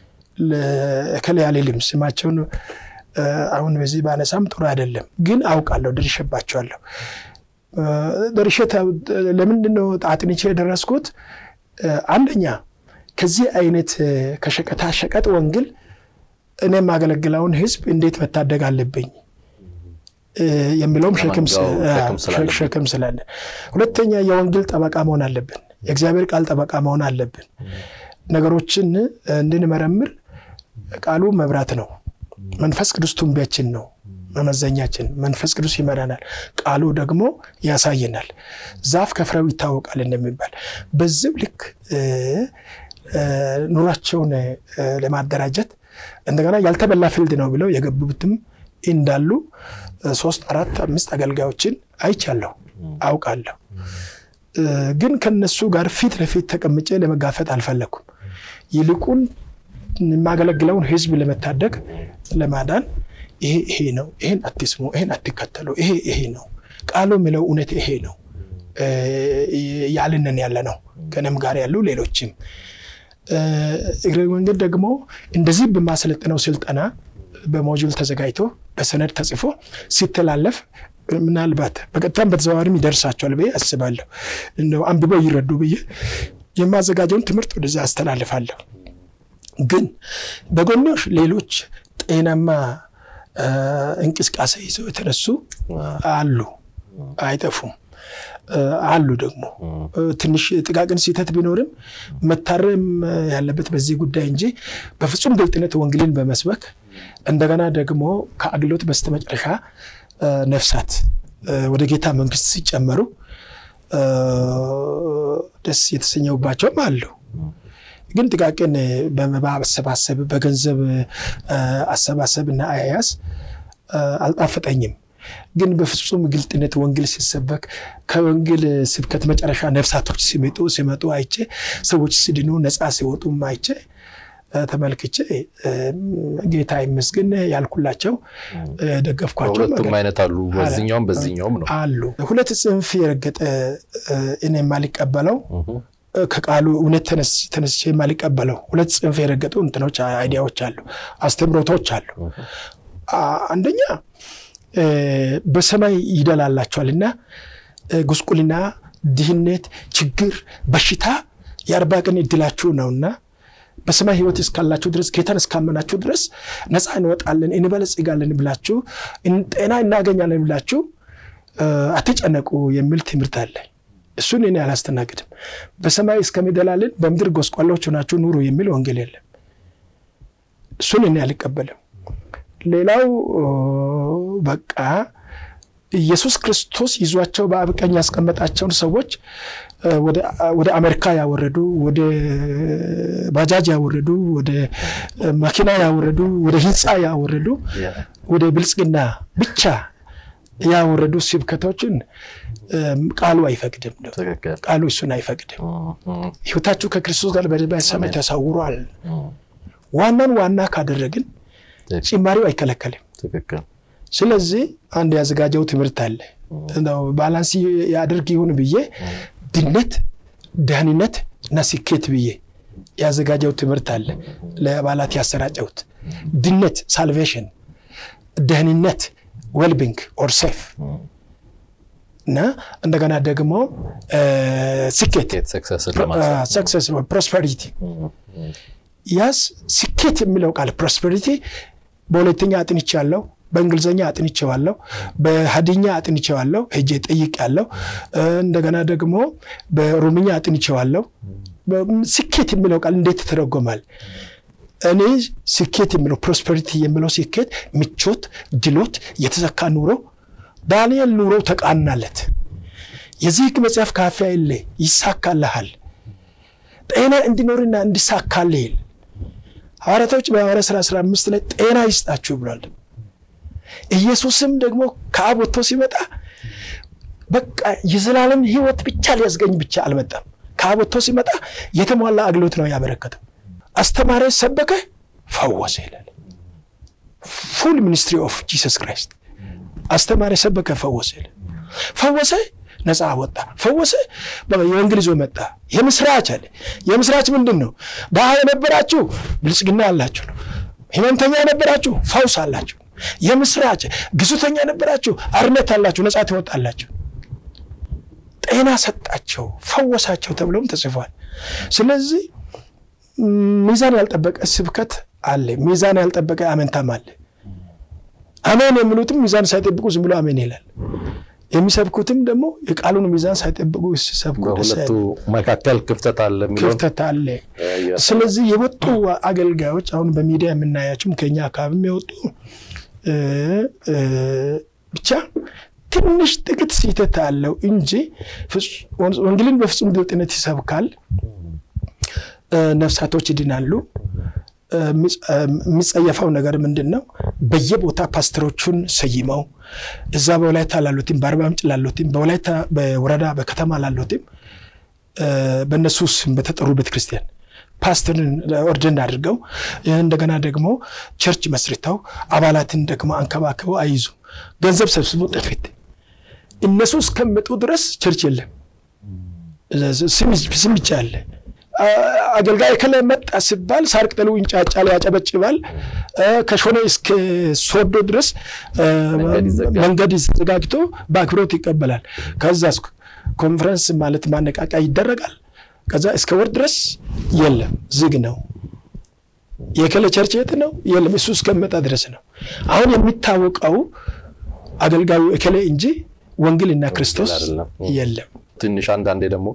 ለከለያሌ ልምስ ስማቸውን አሁን በዚህ ባነሳም ጥሩ አይደለም ግን አውቃለሁ ደርሼባቸዋለሁ ደርሼታ ለምንድነው አጥንቼ ደረስኩት አንደኛ ከዚህ አይነት ከሸቀጣ ሸቀጥ ወንጌል እኔ ማገለግላውን ህዝብ እንዴት መታደግ አለብኝ የሚለውም ሸክም ስላለ ሁለተኛ የወንጌል ጠበቃ መሆን አለብን የእግዚአብሔር ቃል ጠበቃ መሆን አለብን ነገሮችን እንድንመረምር ቃሉ መብራት ነው መንፈስ ቅዱስ ቱንቢያችን ነው መመዘኛችን መንፈስ ቅዱስ ይመራናል ቃሉ ደግሞ ያሳየናል ዛፍ ከፍሬው ይታወቃል እንደሚባል በዚህ ልክ ኑራቸውን ለማደራጀት እንደገና ያልተበላ ፊልድ ነው ብለው የገቡትም እንዳሉ 3 4 5 አገልጋዮችን አይቻለሁ አውቃለሁ ግን ከነሱ ጋር ፊት ለፊት ተቀምጬ ለመጋፈጥ አልፈለኩም ይልቁን ማገለግለውን ህዝብ ለመታደግ ለማዳን ይሄ ነው ይሄን አትስሙ ይሄን አትከተሉ ይሄ ነው ቃሉ የሚለው እውነት ይሄ ነው ያለንን ያለ ነው ከነም ጋር ያሉ ሌሎችም እግረ መንገድ ደግሞ እንደዚህ በማሰለጥነው ስልጠና በሞጁል ተዘጋጅቶ በሰነድ ተጽፎ ሲተላለፍ ምናልባት በቀጥታም በተዘዋዋሪም ይደርሳቸዋል በይ አስባለሁ እንደው አንብበው ይረዱ በይ የማዘጋጀውን ትምህርት ወደዛ አስተላልፋለሁ ግን በጎንዮሽ ሌሎች ጤናማ እንቅስቃሴ ይዘው የተነሱ አሉ አይጠፉም አሉ ደግሞ ትንሽ ጥቃቅን ሲተት ቢኖርም መታረም ያለበት በዚህ ጉዳይ እንጂ በፍጹም ግልጥነት ወንጌልን በመስበክ እንደገና ደግሞ ከአግሎት በስተመጨረሻ ነፍሳት ወደ ጌታ መንግስት ሲጨመሩ ደስ የተሰኘውባቸው አሉ ግን ጥቃቅን በመባሰባሰብ በገንዘብ አሰባሰብና አያያዝ አልጣፈጠኝም ግን በፍጹም ግልጥነት ወንጌል ሲሰበክ ከወንጌል ስብከት መጨረሻ ነፍሳቶች ሲመጡ አይቼ ሰዎች ሲድኑ ነፃ ሲወጡ አይቼ ተመልክቼ ጌታ ይመስገን ያልኩላቸው ደገፍኳቸው ሁለቱም አይነት አሉ በዚህኛውም ነው አሉ ሁለት ጽንፍ የረገጠ እኔ ማልቀበለው ከቃሉ እውነት ተነስቼ ማልቀበለው ሁለት ጽንፍ የረገጡ እንትኖች አይዲያዎች አሉ አስተምሮቶች አሉ አንደኛ በሰማይ ይደላላቸዋልና ጉስቁልና ድህነት ችግር በሽታ የ40 ቀን እድላችሁ ነውና በሰማይ ህይወት እስካላችሁ ድረስ ጌታን እስካመናችሁ ድረስ ነፃ እንወጣለን እንበለጽጋለን ብላችሁ ጤና እናገኛለን ብላችሁ አትጨነቁ የሚል ትምህርት አለ እሱን እኔ አላስተናግድም በሰማይ እስከሚደላልን በምድር ጎስቋሎች ሆናችሁ ኑሩ የሚል ወንጌል የለም እሱን እኔ አልቀበልም ሌላው በቃ ኢየሱስ ክርስቶስ ይዟቸው በአብቀኝ ያስቀመጣቸውን ሰዎች ወደ አሜሪካ ያወረዱ ወደ ባጃጅ ያወረዱ ወደ ማኪና ያወረዱ ወደ ህንጻ ያወረዱ ወደ ብልጽግና ብቻ ያወረዱ ስብከቶችን ቃሉ አይፈቅድም ቃሉ እሱን አይፈቅድም ህይወታችሁ ከክርስቶስ ጋር በሰማይ ተሳውሯል ዋና ካደረግን ጭማሪው አይከለከልም ትክክል ስለዚህ አንድ ያዘጋጀው ትምህርት አለ እንደው ባላንስ ያድርግ ይሁን ብዬ ድነት ደህንነት እና ስኬት ብዬ ያዘጋጀው ትምህርት አለ ለባላት ያሰራጨውት ድነት ሳልቬሽን ደህንነት ዌልቢንግ ኦር ሴፍ እና እንደገና ደግሞ ስኬት ሰክሰስ ፕሮስፐሪቲ ያስ ስኬት የሚለው ቃል ፕሮስፐሪቲ በሁለተኛ አጥንቻለሁ በእንግሊዘኛ አጥንቻለሁ በሀዲኛ አጥንቻለሁ ሄጄ ጠይቄያለሁ እንደገና ደግሞ በኦሮምኛ አጥንቻለሁ ስኬት የሚለው ቃል እንዴት ተተረጎማል እኔ ስኬት የሚለው ፕሮስፐሪቲ የሚለው ስኬት ምቾት ድሎት የተዘካ ኑሮ ዳንኤል ኑሮ ተቃናለት የዚህ መጽሐፍ ካፊያ ይለ ይሳካልሃል ጤና እንዲኖርና እንዲሳካልህ ሐዋርያቶች በሐዋርያት ሥራ 15 ላይ ጤና ይስጣችሁ ብሏል ኢየሱስም ደግሞ ከአብ ወጥቶ ሲመጣ በቃ የዘላለም ሕይወት ብቻ ሊያስገኝ ብቻ አልመጣም ከአብ ወጥቶ ሲመጣ የተሟላ አገልግሎት ነው ያበረከተው አስተማረ ሰበከ ፈወሰ ይላል full ministry of Jesus Christ አስተማረ ሰበከ ፈወሰ ይላል ፈወሰ ነፃ ወጣ ፈወሰ በእንግሊዝ መጣ የምስራች አለ የምስራች ምንድነው ዳህ የነበራችሁ ብልጽግና አላችሁ ነው ህመምተኛ የነበራችሁ ፈውስ አላችሁ የምስራች ግዙተኛ የነበራችሁ አርነት አላችሁ ነፃ ትወጣላችሁ ጤና ሰጣቸው ፈወሳቸው ተብሎም ተጽፏል ስለዚህ ሚዛን ያልጠበቀ ስብከት አለ ሚዛን ያልጠበቀ አመንታም አለ አሜን የሚሉትም ሚዛን ሳይጠብቁ ዝም ብሎ አሜን ይላል የሚሰብኩትም ደግሞ የቃሉን ሚዛን ሳይጠብቁ ሲሰብኩ ሁለቱ መካከል ክፍተት አለ ስለዚህ የወጡ አገልጋዮች አሁን በሚዲያ የምናያቸው ከኛ አካባቢ የወጡ ብቻ ትንሽ ጥቂት ሲተት አለው እንጂ ወንጌልን በፍጹም ግልጥነት ይሰብካል ነፍሳቶች ይድናሉ የሚጸየፈው ነገር ምንድነው በየቦታ ፓስተሮቹን ሰይመው እዛ በወላይታ ላሉትም በአርባ ምንጭ ላሉትም በወላይታ በወረዳ በከተማ ላሉትም በእነሱስ በተጠሩ ቤተክርስቲያን ፓስተርን ኦርዲን አድርገው እንደገና ደግሞ ቸርች መስርተው አባላትን ደግሞ አንከባክበው አይዙ ገንዘብ ሰብስቦ ጥፊት እነሱ እስከመጡ ድረስ ቸርች የለም ስም ብቻ አለ አገልጋይ ከለመጣ ሲባል ሳርቅጠሉ እንጫጫለ ያጨበጭባል ከሾኔ እስከ ሶዶ ድረስ መንገድ ዘጋግቶ በአክብሮት ይቀበላል ከዛስ ኮንፈረንስ ማለት ማነቃቃ ይደረጋል ከዛ እስከ ወር ድረስ የለም ዝግ ነው የከለ ቸርች የት ነው የለም እሱ እስከመጣ ድረስ ነው አሁን የሚታወቀው አገልጋዩ እከለ እንጂ ወንጌልና ክርስቶስ የለም ትንሽ አንዳንዴ ደግሞ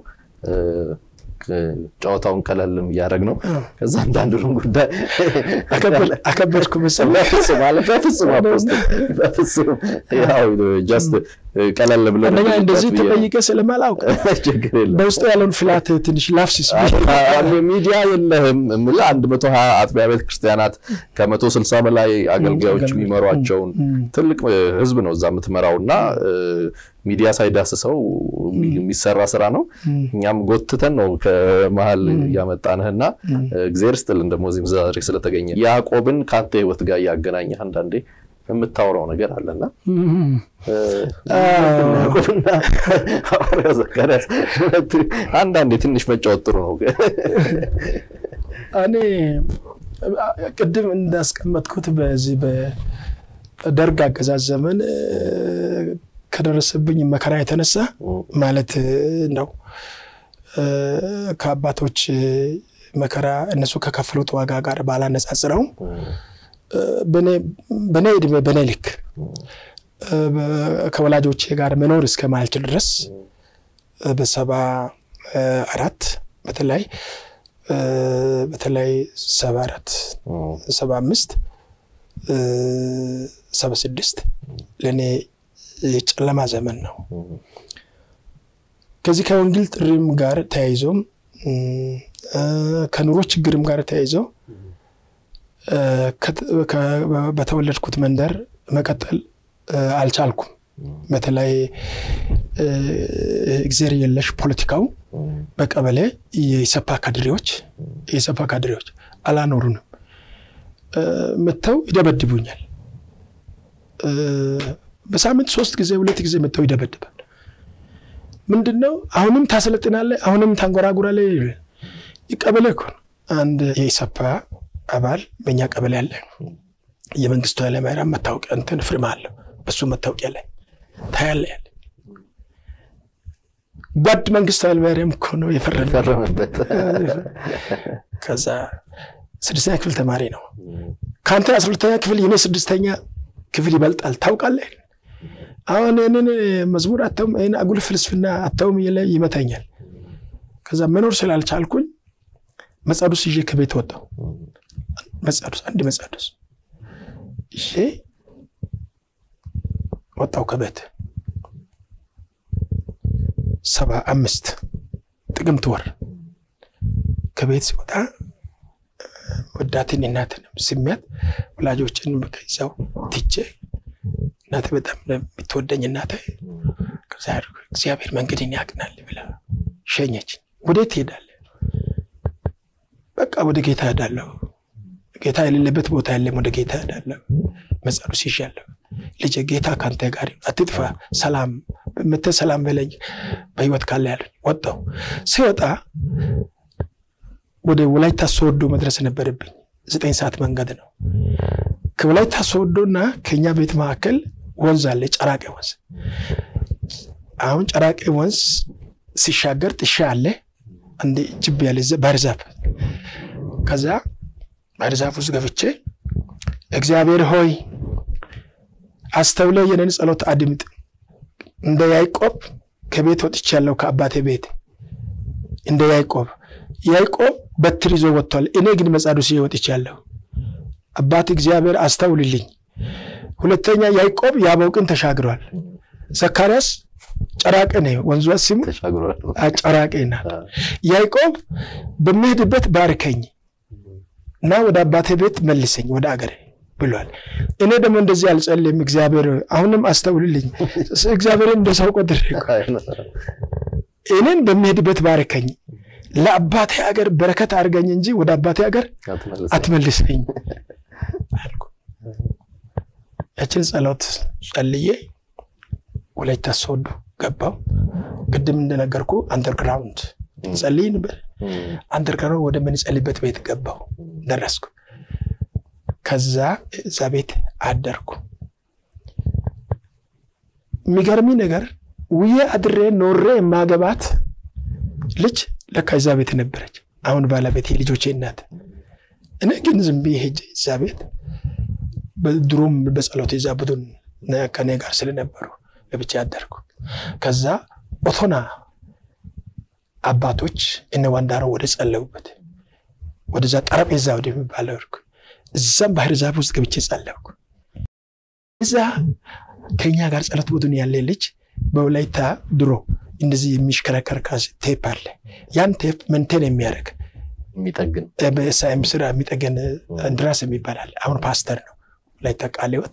ጫውታውን ከለልም ያረግ ነው ከዛ አንዳንዱን ጉዳይ አከበርኩ መሰለኝ ማለት በፍጹም ያው ጀስት ቀለል ብሎ እኛ እንደዚህ ተጠይቀ ስለማላውቅ በውስጥ ያለውን ፍላት ትንሽ ላፍሲስ ሚዲያ የለህም ሙሉ 120 አጥቢያ ቤተ ክርስቲያናት ከ160 በላይ አገልጋዮች የሚመሯቸው ትልቅ ህዝብ ነው እዛ የምትመራውና ሚዲያ ሳይዳስሰው የሚሰራ ስራ ነው እኛም ጎትተን ነው ከመሃል ያመጣነህና እግዚአብሔር ይስጥልን ደግሞ እዚህ ዛሬ ስለተገኘ ያዕቆብን ካንተ ህይወት ጋር ያገናኘህ አንዳንዴ የምታወራው ነገር አለና ያዕቆብና ሐዋርያው ዘካርያስ አንዳንዴ ትንሽ መጫወት ጥሩ ነው እኔ ቅድም እንዳስቀመጥኩት በዚህ በደርግ አገዛዝ ዘመን ከደረሰብኝ መከራ የተነሳ ማለት ነው ከአባቶች መከራ እነሱ ከከፈሉት ዋጋ ጋር ባላነጻጽረው በኔ እድሜ በኔ ልክ ከወላጆቼ ጋር መኖር እስከማልችል ድረስ በ74 በተለይ 74 75 76 ለኔ የጨለማ ዘመን ነው ከዚህ ከወንጌል ጥሪም ጋር ተያይዞም ከኑሮ ችግርም ጋር ተያይዞ በተወለድኩት መንደር መቀጠል አልቻልኩም በተለይ እግዚአብሔር የለሽ ፖለቲካው በቀበሌ የኢሰፓ ካድሬዎች አላኖሩንም መተው ይደበድቡኛል በሳምንት 3 ጊዜ 2 ጊዜ መተው ይደበድባል ምንድነው አሁንም ታሰለጥናለህ አሁንም ታንጎራጉራለህ ይቀበለ እኮ አንድ የኢሰፓ አባል በእኛ ቀበሌ ያለ የመንግስቱ ኃይለማርያም መታወቂያ እንትን ፍርማ አለ በሱ መታወቂያ ላይ ታያለህ ጓድ መንግስቱ ኃይለማርያም እኮ ነው የፈረመበት። ከዛ 6ኛ ክፍል ተማሪ ነው። ካንተ 12ኛ ክፍል የኔ 6ኛ ክፍል ይበልጣል ታውቃለህ። አሁን እኔን መዝሙር አተም አይና አጉል ፍልስፍና አተውም ይመታኛል። ከዛ መኖር ስላልቻልኩኝ መጻዱስ ይዤ ከቤት ወጣሁ። አንድ መጻዱስ እሺ ወጣሁ ከቤት 75 ጥቅምት ወር ከቤት ሲወጣ ወዳትን እናትን ስሜት ወላጆችን በከዛው ትቼ እናቴ በጣም የምትወደኝ እናቴ እግዚአብሔር መንገድን ያቅናል ብላ ሸኘች። ወዴት ትሄዳለህ? በቃ ወደ ጌታ ሄዳለሁ። ጌታ የሌለበት ቦታ የለም፣ ወደ ጌታ ሄዳለሁ። መጻዱስ ይሻላል። ልጄ ጌታ ካንተ ጋር አትጥፋ፣ ሰላም ሰላም በለኝ በህይወት ካለ ያለ ወጣው። ሲወጣ ወደ ወላይታ ሶዶ መድረስ ነበረብኝ። 9 ሰዓት መንገድ ነው። ከወላይታ ሶዶና ከኛ ቤት መካከል ወንዝ አለ፣ ጨራቄ ወንዝ። አሁን ጨራቄ ወንዝ ሲሻገር ጥሻ አለ፣ እንደ ጅብ ያለ ባህር ዛፍ። ከዛ ባህር ዛፍ ውስጥ ገብቼ እግዚአብሔር ሆይ አስተውለ የኔን ጸሎት አድምጥ። እንደ ያዕቆብ ከቤት ወጥቻለሁ፣ ከአባቴ ቤት እንደ ያዕቆብ በትር ይዞ ወጥቷል። እኔ ግን መጻዱስ ይዤ ወጥቻለሁ። አባት እግዚአብሔር አስተውልልኝ። ሁለተኛ ያዕቆብ ያቦቅን ተሻግሯል። ዘካርያስ ጨራቄ ነው፣ ወንዙ ስሙ ተሻግሯል፣ ጨራቄ ናት። ያዕቆብ በሚሄድበት ባርከኝ እና ወደ አባቴ ቤት መልሰኝ ወደ አገሬ ብሏል። እኔ ደግሞ እንደዚህ አልጸልይም። እግዚአብሔር አሁንም አስተውልልኝ። እግዚአብሔር እንደሰው ቆጥር እኔን በሚሄድበት ባርከኝ፣ ለአባቴ ሀገር በረከት አድርገኝ እንጂ ወደ አባቴ ሀገር አትመልሰኝ አልኩ። ያችን ጸሎት ጸልዬ ወላይታ ሶዶ ገባሁ። ቅድም እንደነገርኩ አንደርግራውንድ ጸልይ ነበር። አንደርግራውንድ ወደ ምን ጸልይበት ቤት ገባሁ፣ ደረስኩ። ከዛ እዛ ቤት አደርኩ። የሚገርሚ ነገር ውዬ አድሬ ኖሬ ማገባት ልጅ ለካ እዛ ቤት ነበረች። አሁን ባለቤቴ ልጆቼ እናት። እኔ ግን ዝም ብዬ ሄጄ እዛ ቤት በድሮም በጸሎት እዛ ቡድን ከኔ ጋር ስለነበሩ ለብቻ አደርኩ። ከዛ ኦቶና አባቶች እነ ዋንዳሮ ወደ ጸለዩበት ወደዛ ጠረጴዛ ወደ የሚባለው እርኩ እዛም ባህር ዛፍ ውስጥ ገብቼ ጸለይኩ። እዛ ከኛ ጋር ጸሎት ቡድን ያለ ልጅ በወላይታ ድሮ እንደዚህ የሚሽከረከር ቴፕ አለ። ያን ቴፕ መንቴን የሚያደርግ የሚጠግን በሳይም ስራ የሚጠግን እንድራስ የሚባል አሁን ፓስተር ነው። ወላይታ ቃልዮት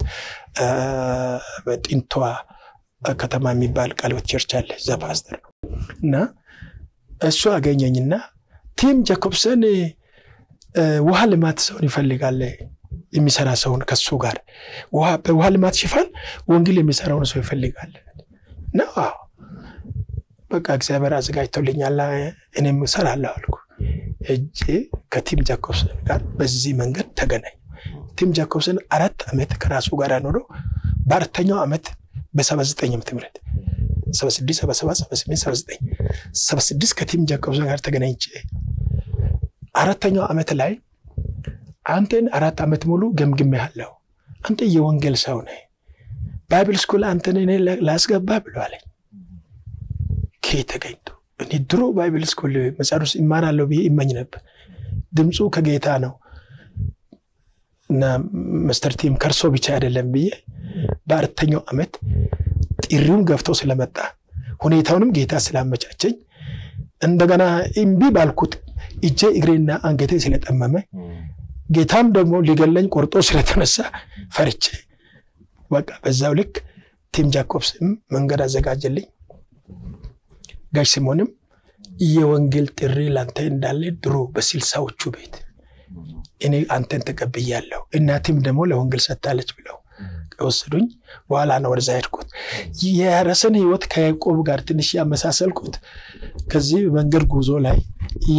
በጢንቷ ከተማ የሚባል ቃልዮት ቸርች አለ፣ እዛ ፓስተር ነው። እና እሱ አገኘኝና ቲም ጃኮብሰን ውሃ ልማት ሰውን ይፈልጋል፣ የሚሰራ ሰውን ከሱ ጋር በውሃ ልማት ሽፋን ወንጌል የሚሰራውን ሰው ይፈልጋል ነው። በቃ እግዚአብሔር አዘጋጅቶልኛል፣ እኔም እሰራለሁ አልኩ። እጄ ከቲም ጃኮብሰን ጋር በዚህ መንገድ ተገናኝ። ቲም ጃኮብሰን 4 ዓመት ከራሱ ጋር ኖሮ በአራተኛው ዓመት በ79 ዓመተ ምህረት 76 77 78 79 ከቲም ጃኮብሰን ጋር ተገናኝቼ አራተኛው ዓመት ላይ አንተን 4 ዓመት ሙሉ ገምግሜሃለሁ፣ አንተ የወንጌል ሰው ነህ፣ ባይብል ስኩል አንተን እኔ ላስገባ ብሏለኝ። ከየተገኝቶ እኔ ድሮ ባይብል ስኩል መጻዱስ ይማራለሁ ብዬ ይመኝ ነበር። ድምፁ ከጌታ ነው እና ማስተር ቲም ከርሶ ብቻ አይደለም ብዬ በአራተኛው ዓመት ጥሪውን ገፍቶ ስለመጣ ሁኔታውንም ጌታ ስላመቻቸኝ እንደገና እምቢ ባልኩት እጄ እግሬና አንገቴ ስለጠመመ ጌታም ደግሞ ሊገለኝ ቆርጦ ስለተነሳ ፈርቼ በቃ በዛው ልክ ቲም ጃኮብስም መንገድ አዘጋጀልኝ። ጋሽ ሲሞንም የወንጌል ጥሪ ላንተ እንዳለ ድሮ በ60ዎቹ ቤት እኔ አንተን ተቀብያለሁ፣ እናቴም ደግሞ ለወንጌል ሰጣለች ብለው ወሰዱኝ። በኋላ ነው ወደዛ ሄድኩት። የራስን ህይወት ከያዕቆብ ጋር ትንሽ ያመሳሰልኩት ከዚህ መንገድ ጉዞ ላይ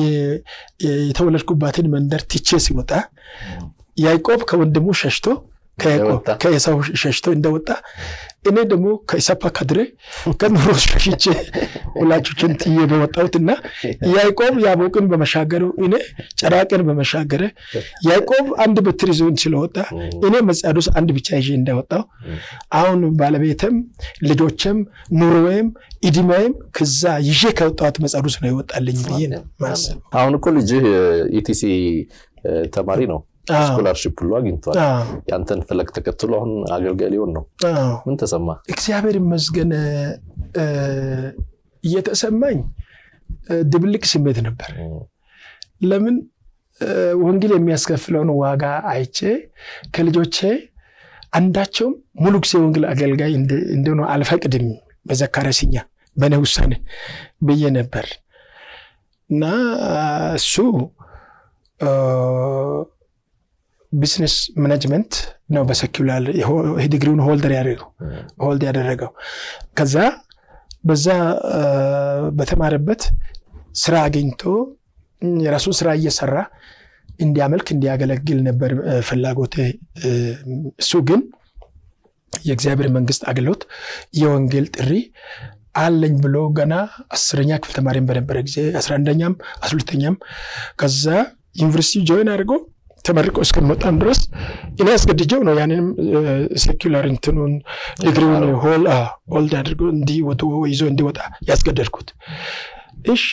የተወለድኩባትን መንደር ትቼ ሲወጣ ያዕቆብ ከወንድሙ ሸሽቶ ከኢሳው ሸሽቶ እንደወጣ እኔ ደግሞ ከኢሳፓ ካድሬ ከኑሮ ሸሽቼ ሁላችሁን ጥዬ በወጣሁትና ያዕቆብ ያቦቅን በመሻገሩ እኔ ጨራቅን በመሻገረ ያዕቆብ አንድ በትር ይዞ ስለወጣ እኔ መጻዱስ አንድ ብቻ ይዤ እንደወጣው አሁን ባለቤቴም ልጆችም ኑሮዬም ኢድማዬም ከዛ ይዤ ከወጣሁት መጻዱስ ነው ይወጣልኝ ብዬ ነው ማሰብ። አሁን እኮ ልጅ ኢቲሲ ተማሪ ነው ስኮላርሺፕ ሁሉ አግኝቷል። ያንተን ፈለግ ተከትሎ አሁን አገልጋይ ሊሆን ነው። ምን ተሰማ? እግዚአብሔር ይመስገን እየተሰማኝ ድብልቅ ስሜት ነበር። ለምን ወንጌል የሚያስከፍለውን ዋጋ አይቼ ከልጆቼ አንዳቸውም ሙሉ ጊዜ ወንጌል አገልጋይ እንደሆነ አልፈቅድም በዘካርያስኛ በኔ ውሳኔ ብዬ ነበር እና እሱ ቢዝነስ ማኔጅመንት ነው በሰኪዩላር ዲግሪውን ሆልድ ያደረገው ከዛ በዛ በተማረበት ስራ አግኝቶ የራሱን ስራ እየሰራ እንዲያመልክ እንዲያገለግል ነበር ፍላጎቴ። እሱ ግን የእግዚአብሔር መንግስት አገልግሎት የወንጌል ጥሪ አለኝ ብሎ ገና 10ኛ ክፍል ተማሪም በነበረ ጊዜ 11ኛም 12ኛም ከዛ ዩኒቨርሲቲ ጆይን አድርጎ ተመርቆ እስከመጣን ድረስ እኔ አስገድጄው ነው ያንንም ሴኩላር እንትኑን ዲግሪውን ሆልድ አድርጎ እንዲወጡ ይዞ እንዲወጣ ያስገደድኩት። እሺ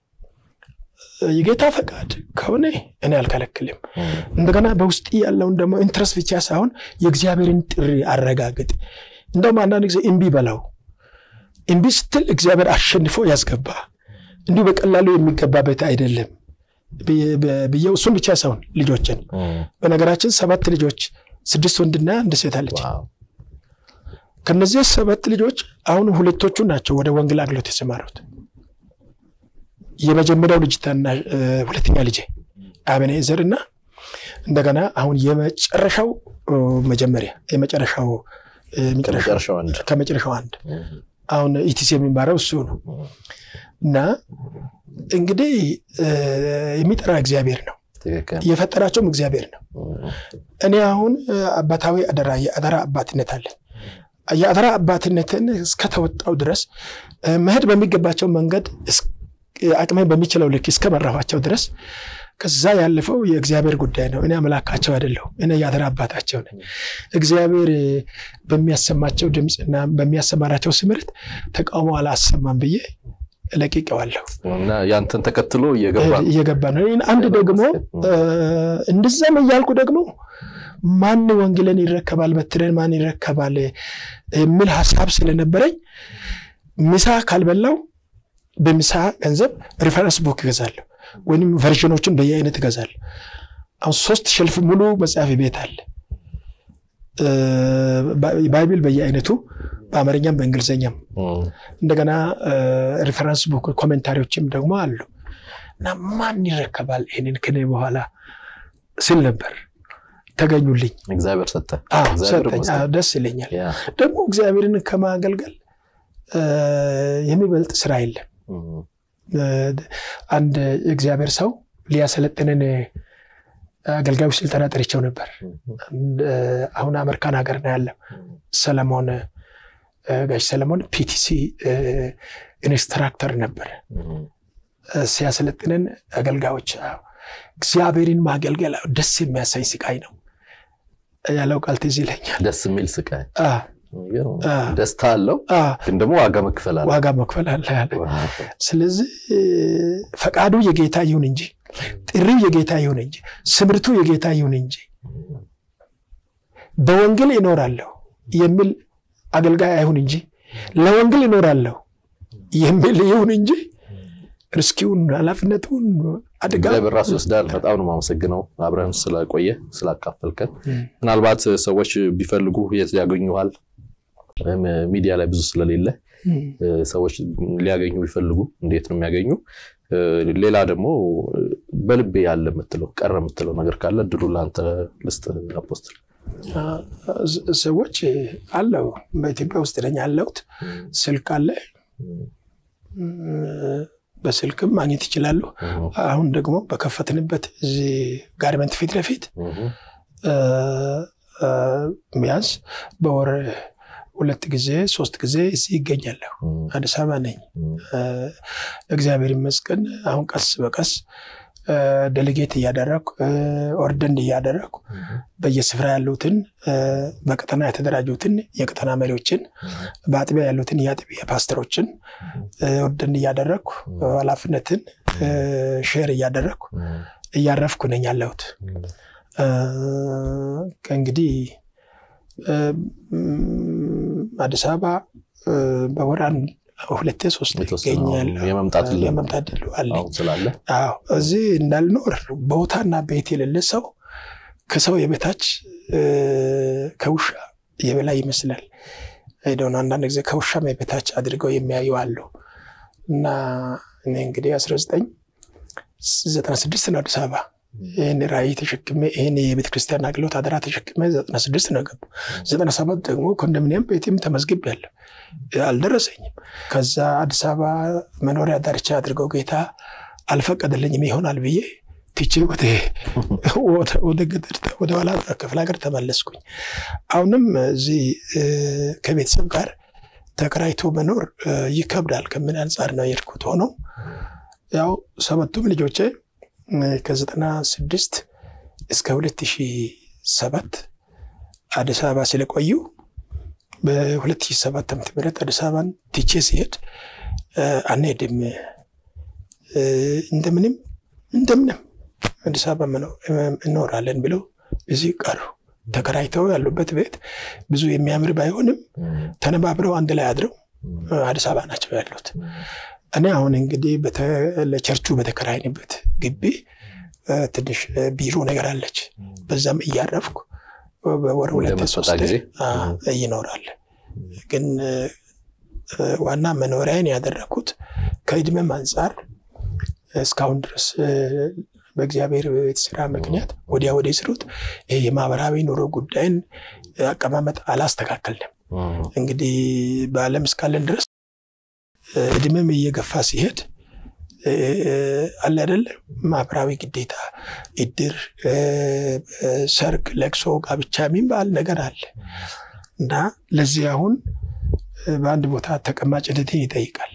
የጌታ ፈቃድ ከሆነ እኔ አልከለክልም። እንደገና በውስጥ ያለውን ደግሞ ኢንትረስት ብቻ ሳይሆን የእግዚአብሔርን ጥሪ አረጋግጥ። እንደውም አንዳንድ ጊዜ እምቢ በላው እምቢ ስትል እግዚአብሔር አሸንፎ ያስገባ እንዲሁ በቀላሉ የሚገባበት አይደለም በየው እሱን ብቻ ሳይሆን ልጆችን በነገራችን 7 ልጆች 6 ወንድና 1 ሴት አለች። ከነዚህ 7 ልጆች አሁን ሁለቶቹ ናቸው ወደ ወንጌል አገልግሎት የተሰማሩት። የመጀመሪያው ልጅታና ሁለተኛ ልጅ አቤኔዘርና እንደገና አሁን የመጨረሻው ከመጨረሻው አንድ አሁን ኢቲሲ የሚማረው እሱ ነው። እና እንግዲህ የሚጠራ እግዚአብሔር ነው የፈጠራቸውም እግዚአብሔር ነው። እኔ አሁን አባታዊ አደራ አባትነት አለ። የአደራ አባትነትን እስከተወጣው ድረስ መሄድ በሚገባቸው መንገድ አቅሜ በሚችለው ልክ እስከመራኋቸው ድረስ ከዛ ያለፈው የእግዚአብሔር ጉዳይ ነው። እኔ አምላካቸው አይደለሁም። እኔ የአደራ አባታቸው ነኝ። እግዚአብሔር በሚያሰማቸው ድምጽና በሚያሰማራቸው ስምርት ተቃውሞ አላሰማም ብዬ ለቂቀዋለሁ እና ያንተን ተከትሎ እየገባ ነው። አንድ ደግሞ እንደዛም ያልኩ ደግሞ ማን ወንጌልን ይረከባል በትረን ማን ይረከባል የሚል ሐሳብ ስለነበረኝ ምሳ ካልበላው በምሳ ገንዘብ ሪፈረንስ ቡክ ገዛለሁ ወይንም ቨርዥኖችን በየአይነት ገዛለሁ። አሁን 3 ሸልፍ ሙሉ መጽሐፍ ቤት አለ። ባይብል በየአይነቱ በአማርኛም በእንግሊዘኛም እንደገና ሪፈረንስ ቡክ ኮሜንታሪዎችም ደግሞ አሉ። እና ማን ይረከባል ይሄንን ከኔ በኋላ ስል ነበር። ተገኙልኝ። እግዚአብሔር ሰጠ። ደስ ይለኛል። ደግሞ እግዚአብሔርን ከማገልገል የሚበልጥ ስራ የለም። አንድ እግዚአብሔር ሰው ሊያሰለጥነን አገልጋዩ ስልጠና ጠርቼው ነበር። አሁን አሜሪካን ሀገር ነው ያለው ሰለሞን ጋሽ ሰለሞን ፒቲሲ ኢንስትራክተር ነበር። ሲያሰለጥነን አገልጋዮች እግዚአብሔርን ማገልገል ደስ የሚያሳይ ስቃይ ነው ያለው ቃል ትዝ ይለኛል። ደስ የሚል ስቃይ ደስታ አለው ግን ደግሞ ዋጋ መክፈል አለ። ስለዚህ ፈቃዱ የጌታ ይሁን እንጂ ጥሪው የጌታ ይሁን እንጂ ስምርቱ የጌታ ይሁን እንጂ በወንጌል ይኖራለሁ የሚል አገልጋይ አይሁን እንጂ ለወንጌል ይኖራለሁ የሚል ይሁን እንጂ ርስኪውን ኃላፊነቱን አድጋ በራስ ወስዳል። በጣም ነው ማመሰግነው አብራም ስለቆየ ስላካፈልከን። ምናልባት ሰዎች ቢፈልጉ የት ያገኙሃል? ሚዲያ ላይ ብዙ ስለሌለ ሰዎች ሊያገኙ ቢፈልጉ እንዴት ነው የሚያገኙ? ሌላ ደግሞ በልቤ ያለ የምትለው ነገር ካለ ድሩ ላንተ ልስጥ አፖስትል። ሰዎች አለው በኢትዮጵያ ውስጥ ነኝ ያለሁት። ስልክ አለ በስልክም ማግኘት ይችላሉ። አሁን ደግሞ በከፈትንበት እዚህ ጋርመንት ፊት ለፊት ቢያንስ በወር 2 ጊዜ 3 ጊዜ እዚህ ይገኛለሁ አዲስ አበባ ነኝ እግዚአብሔር ይመስገን አሁን ቀስ በቀስ ዴሌጌት ያደረኩ ኦርደን ያደረኩ በየስፍራ ያሉትን በቀጠና የተደራጁትን የቀጠና መሪዎችን በአጥቢያ ያሉትን የአጥቢያ ፓስተሮችን ኦርደን ያደረኩ ኃላፊነትን ሼር ያደረኩ ያረፍኩ ነኝ ያለሁት ከእንግዲህ አዲስ አበባ በወራን 2-3 ይገኛል የመምጣት አለ አዎ እዚህ እንዳልኖር ቦታና ቤት የሌለ ሰው ከሰው የበታች ከውሻ የበላይ ይመስላል አይዶን አንዳንድ ጊዜ ከውሻ የበታች አድርገው የሚያዩ አሉ እና እኔ እንግዲህ 1996 ነው አዲስ አበባ እኔ ራይ ተሸክሜ እኔ የቤተ ክርስቲያን አገልግሎት አደራ ተሸክሜ 96 ነው ገቡ 97 ደግሞ ኮንዶሚኒየም ቤትም ተመዝግቤያለሁ አልደረሰኝም ከዛ አዲስ አበባ መኖሪያ ዳርቻ አድርገው ጌታ አልፈቀደልኝም ይሆናል ብዬ ትቼ ወደ ገጠር ወደ ኋላ ክፍለ ሀገር ተመለስኩኝ አሁንም እዚህ ከቤተሰብ ጋር ተከራይቶ መኖር ይከብዳል ከምን አንፃር ነው የርኩት ሆኖ ያው ሰባቱም ልጆቼ ከ96 እስከ 2007 አዲስ አበባ ስለቆዩ በ2007 ዓመተ ምህረት አዲስ አበባን ትቼ ሲሄድ አንሄድም እንደምንም አዲስ አበባ እንኖራለን ብለው እዚህ ቀሩ ተከራይተው ያሉበት ቤት ብዙ የሚያምር ባይሆንም ተነባብረው አንድ ላይ አድረው አዲስ አበባ ናቸው ያሉት እኔ አሁን እንግዲህ ለቸርቹ በተከራይንበት ግቢ ትንሽ ቢሮ ነገር አለች በዛም እያረፍኩ በወር 2-3 ይኖራል ግን ዋና መኖሪያን ያደረኩት ከእድሜም አንፃር እስካሁን ድረስ በእግዚአብሔር ቤት ስራ ምክንያት ወዲያ ወዲህ ስሩት የማህበራዊ ኑሮ ጉዳይን አቀማመጥ አላስተካከልንም እንግዲህ በዓለም እስካለን ድረስ እድሜም እየገፋ ሲሄድ አለ አይደል ማህበራዊ ግዴታ እድር ሰርግ ለቅሶ ጋብቻ የሚባል ነገር አለ እና ለዚህ አሁን በአንድ ቦታ ተቀማጭነትን ይጠይቃል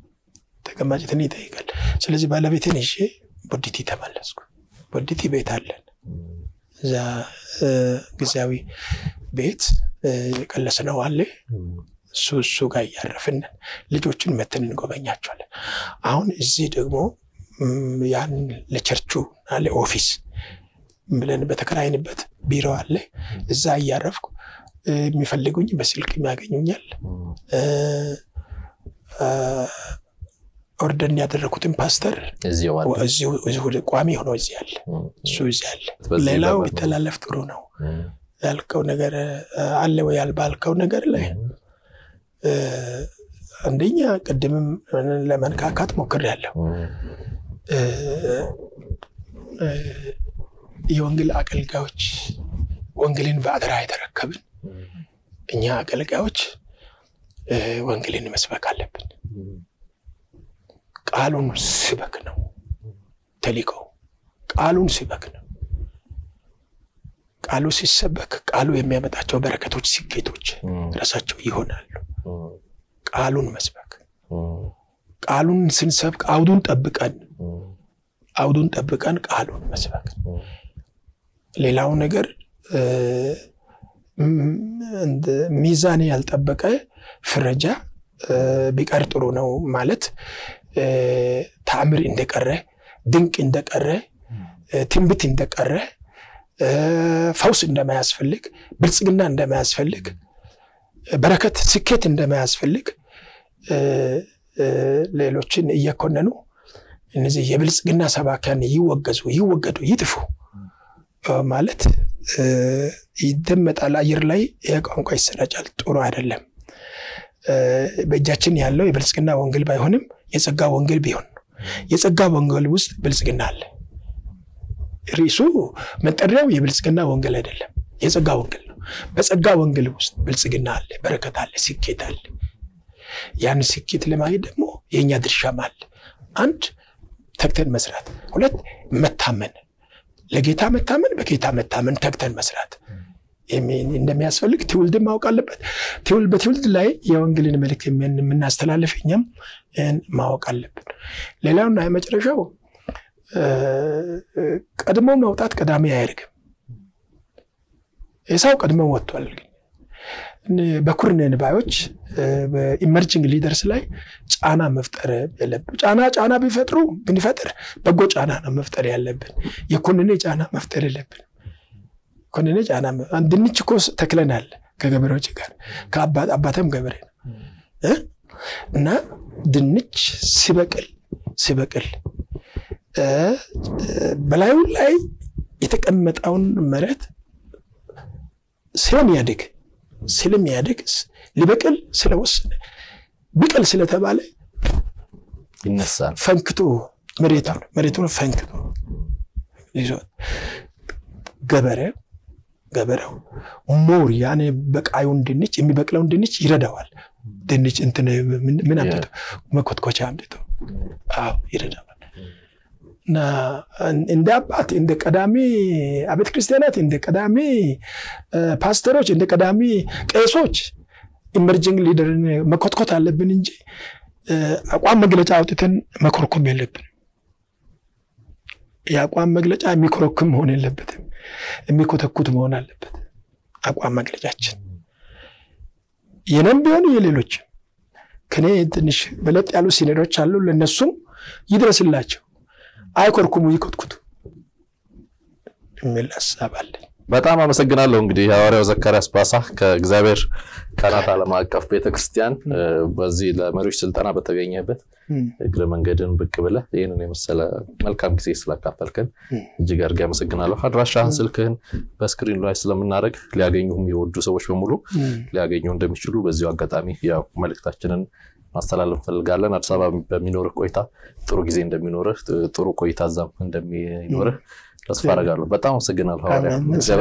ስለዚህ ባለቤቴን ይዤ ቦዲቲ ተመለስኩ ቦዲቲ ቤት አለን እዛ ጊዜያዊ ቤት ቀለስነው አለ ሱሱ ጋር ያረፍን ልጆችን መተን እንጎበኛቸዋለን አሁን እዚህ ደግሞ ያን ለቸርቹ አለ ኦፊስ ብለን በተከራይንበት ቢሮ አለ እዛ ያረፍኩ የሚፈልጉኝ በስልክ የሚያገኙኛል ኦርደን ያደረኩትን ፓስተር እዚሁ ቋሚ ሆኖ እዚህ አለ እሱ እዚህ አለ ሌላው ቢተላለፍ ጥሩ ነው ያልከው ነገር አለ ወይ ያልባልከው ነገር ላይ አንደኛ ቀደምም ለመንካካት ሞክሬያለሁ የወንጌል አገልጋዮች ወንጌልን በአደራ የተረከብን እኛ አገልጋዮች ወንጌልን መስበክ አለብን ቃሉን ስበክ ነው ተልእኮው ቃሉን ስበክ ነው ቃሉ ሲሰበክ ቃሉ የሚያመጣቸው በረከቶች ስኬቶች ራሳቸው ይሆናሉ ቃሉን መስበክ ቃሉን ስንሰብክ አውዱን ጠብቀን ቃሉን መስበክ ሌላው ነገር እንደ ሚዛን ያልጠበቀ ፍረጃ ቢቀር ጥሩ ነው ማለት ተአምር እንደቀረ ድንቅ እንደቀረ ትንቢት እንደቀረ ፈውስ እንደማያስፈልግ ብልጽግና እንደማያስፈልግ በረከት ስኬት እንደማያስፈልግ ሌሎችን እየኮነኑ እነዚህ የብልጽግና ሰባኪያን ይወገዱ ይጥፉ ማለት ይደመጣል አየር ላይ የቋንቋ ይሰራጫል ጥሩ አይደለም በእጃችን ያለው የብልጽግና ወንጌል ባይሆንም የጸጋ ወንጌል ቢሆን የጸጋ ወንጌል ውስጥ ብልጽግና አለ ሪሱ መጠሪያው የብልጽግና ወንጌል አይደለም የጸጋ ወንጌል ነው በጸጋ ወንጌል ውስጥ ብልጽግና አለ በረከት አለ ስኬት አለ ያን ስኬት ለማግኘት ደግሞ የኛ ድርሻ አለ አንድ ተክተን መስራት ሁለት መታመን ለጌታ መታመን በጌታ መታመን ተክተን መስራት እንደሚያስፈልግ ትውልድ ማወቅ አለበት። በትውልድ ላይ የወንጌልን መልእክት የምናስተላልፍ እኛም ማወቅ አለብን። ሌላውና የመጨረሻው ቀድሞ መውጣት ቀዳሚ አያደርግም። ኤሳው ቀድሞ ወጥቷል። በኩርነን ባዮች በኢመርጂንግ ሊደርስ ላይ ጫና መፍጠር ያለብን ጫና ብንፈጥር በጎ ጫና ነው መፍጠር ያለብን። የኩርነን ጫና መፍጠር የለብን። ኩርነን ጫና ድንች እኮ ተክለናል ከገበሬዎች ጋር ከአባተም ገበሬ ነው እና ድንች ሲበቅል በላዩ ላይ የተቀመጠውን መሬት ስለሚያድግ ሊበቅል ስለወሰነ ብቅል ስለተባለ ይነሳል። ፈንክቶ መሬቱን ፈንክቶ ይዞት ገበሬው ሞር ያኔ በቃዩን ድንች የሚበቅለውን ድንች ይረዳዋል። ድንች እንትን ምን አምጥቶ መኮትኮቻ አምጥቶ ይረዳዋል። እና እንደ አባት እንደ ቀዳሚ አቤተ ክርስቲያናት እንደ ቀዳሚ ፓስተሮች እንደ ቀዳሚ ቄሶች ኢመርጂንግ ሊደርን መኮትኮት አለብን እንጂ አቋም መግለጫ አውጥተን መኮርኮም የለብንም። የአቋም መግለጫ የሚኮረኩም መሆን የለበትም፣ የሚኮተኩት መሆን አለበት አቋም መግለጫችን። የነም ቢሆን የሌሎች ከኔ ትንሽ በለጥ ያሉ ሲኒሮች አሉ፣ ለነሱም ይድረስላቸው፣ አይኮርኩሙ ይኮትኩቱ የሚል ሐሳብ አለ። በጣም አመሰግናለሁ። እንግዲህ ሐዋርያው ዘካርያስ ባሳ ከእግዚአብሔር ካህናት ዓለም አቀፍ ቤተክርስቲያን በዚህ ለመሪዎች ስልጠና በተገኘበት እግረ መንገድን ብቅ ብለህ ይሄንን የመሰለ መልካም ጊዜ ስላካፈልከን እጅግ አድርጌ አመሰግናለሁ። አድራሻህን ስልክህን በስክሪኑ ላይ ስለምናደርግ ሊያገኙህም የወዱ ሰዎች በሙሉ ሊያገኙ እንደሚችሉ በዚሁ አጋጣሚ ያው መልእክታችንን ማስተላለፍ ፈልጋለን። አዲስ አበባ በሚኖርህ ቆይታ ጥሩ ጊዜ እንደሚኖርህ ጥሩ ቆይታ እዛም እንደሚኖርህ ተስፋ አደርጋለሁ። በጣም አመሰግናለሁ ሐዋርያ።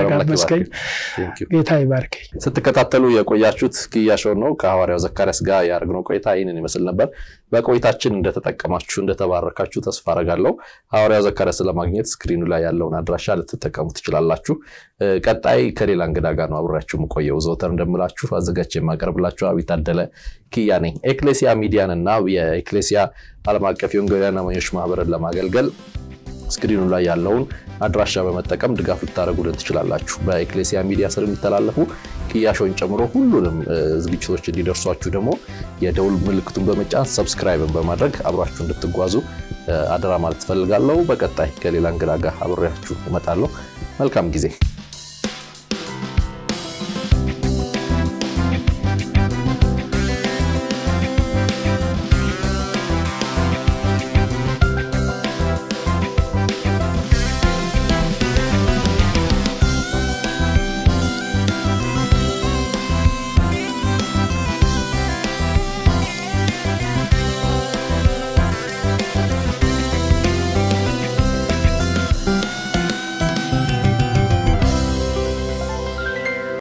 ጌታ ይባርክ። ስትከታተሉ የቆያችሁት ኪያሾው ነው። ከሐዋርያው ዘካርያስ ጋር ያደረግነው ቆይታ ይሄንን ይመስል ነበር። በቆይታችን እንደተጠቀማችሁ እንደተባረካችሁ ተስፋ አደርጋለሁ። ሐዋርያው ዘካርያስ ለማግኘት ስክሪኑ ላይ ያለውን አድራሻ ልትጠቀሙ ትችላላችሁ። ቀጣይ ከሌላ እንግዳ ጋር ነው አብራችሁ መቆየው። ዘወትር እንደምላችሁ አዘጋጅቼ የማቀርብላችሁ አብይ ታደለ ኪያ ነኝ። ኤክሌሲያ ሚዲያን እና የኤክሌሲያ ዓለም አቀፍ የወንጌላውያን አማኞች ማህበርን ለማገልገል ስክሪኑ ላይ ያለውን አድራሻ በመጠቀም ድጋፍ ልታደርጉልን ትችላላችሁ። በኤክሌሲያ ሚዲያ ስር የሚተላለፉ ኪያሾውን ጨምሮ ሁሉንም ዝግጅቶች እንዲደርሷችሁ ደግሞ የደውል ምልክቱን በመጫን ሰብስክራይብን በማድረግ አብራችሁ እንድትጓዙ አደራ ማለት ፈልጋለሁ። በቀጣይ ከሌላ እንግዳ ጋር አብሬያችሁ እመጣለሁ። መልካም ጊዜ።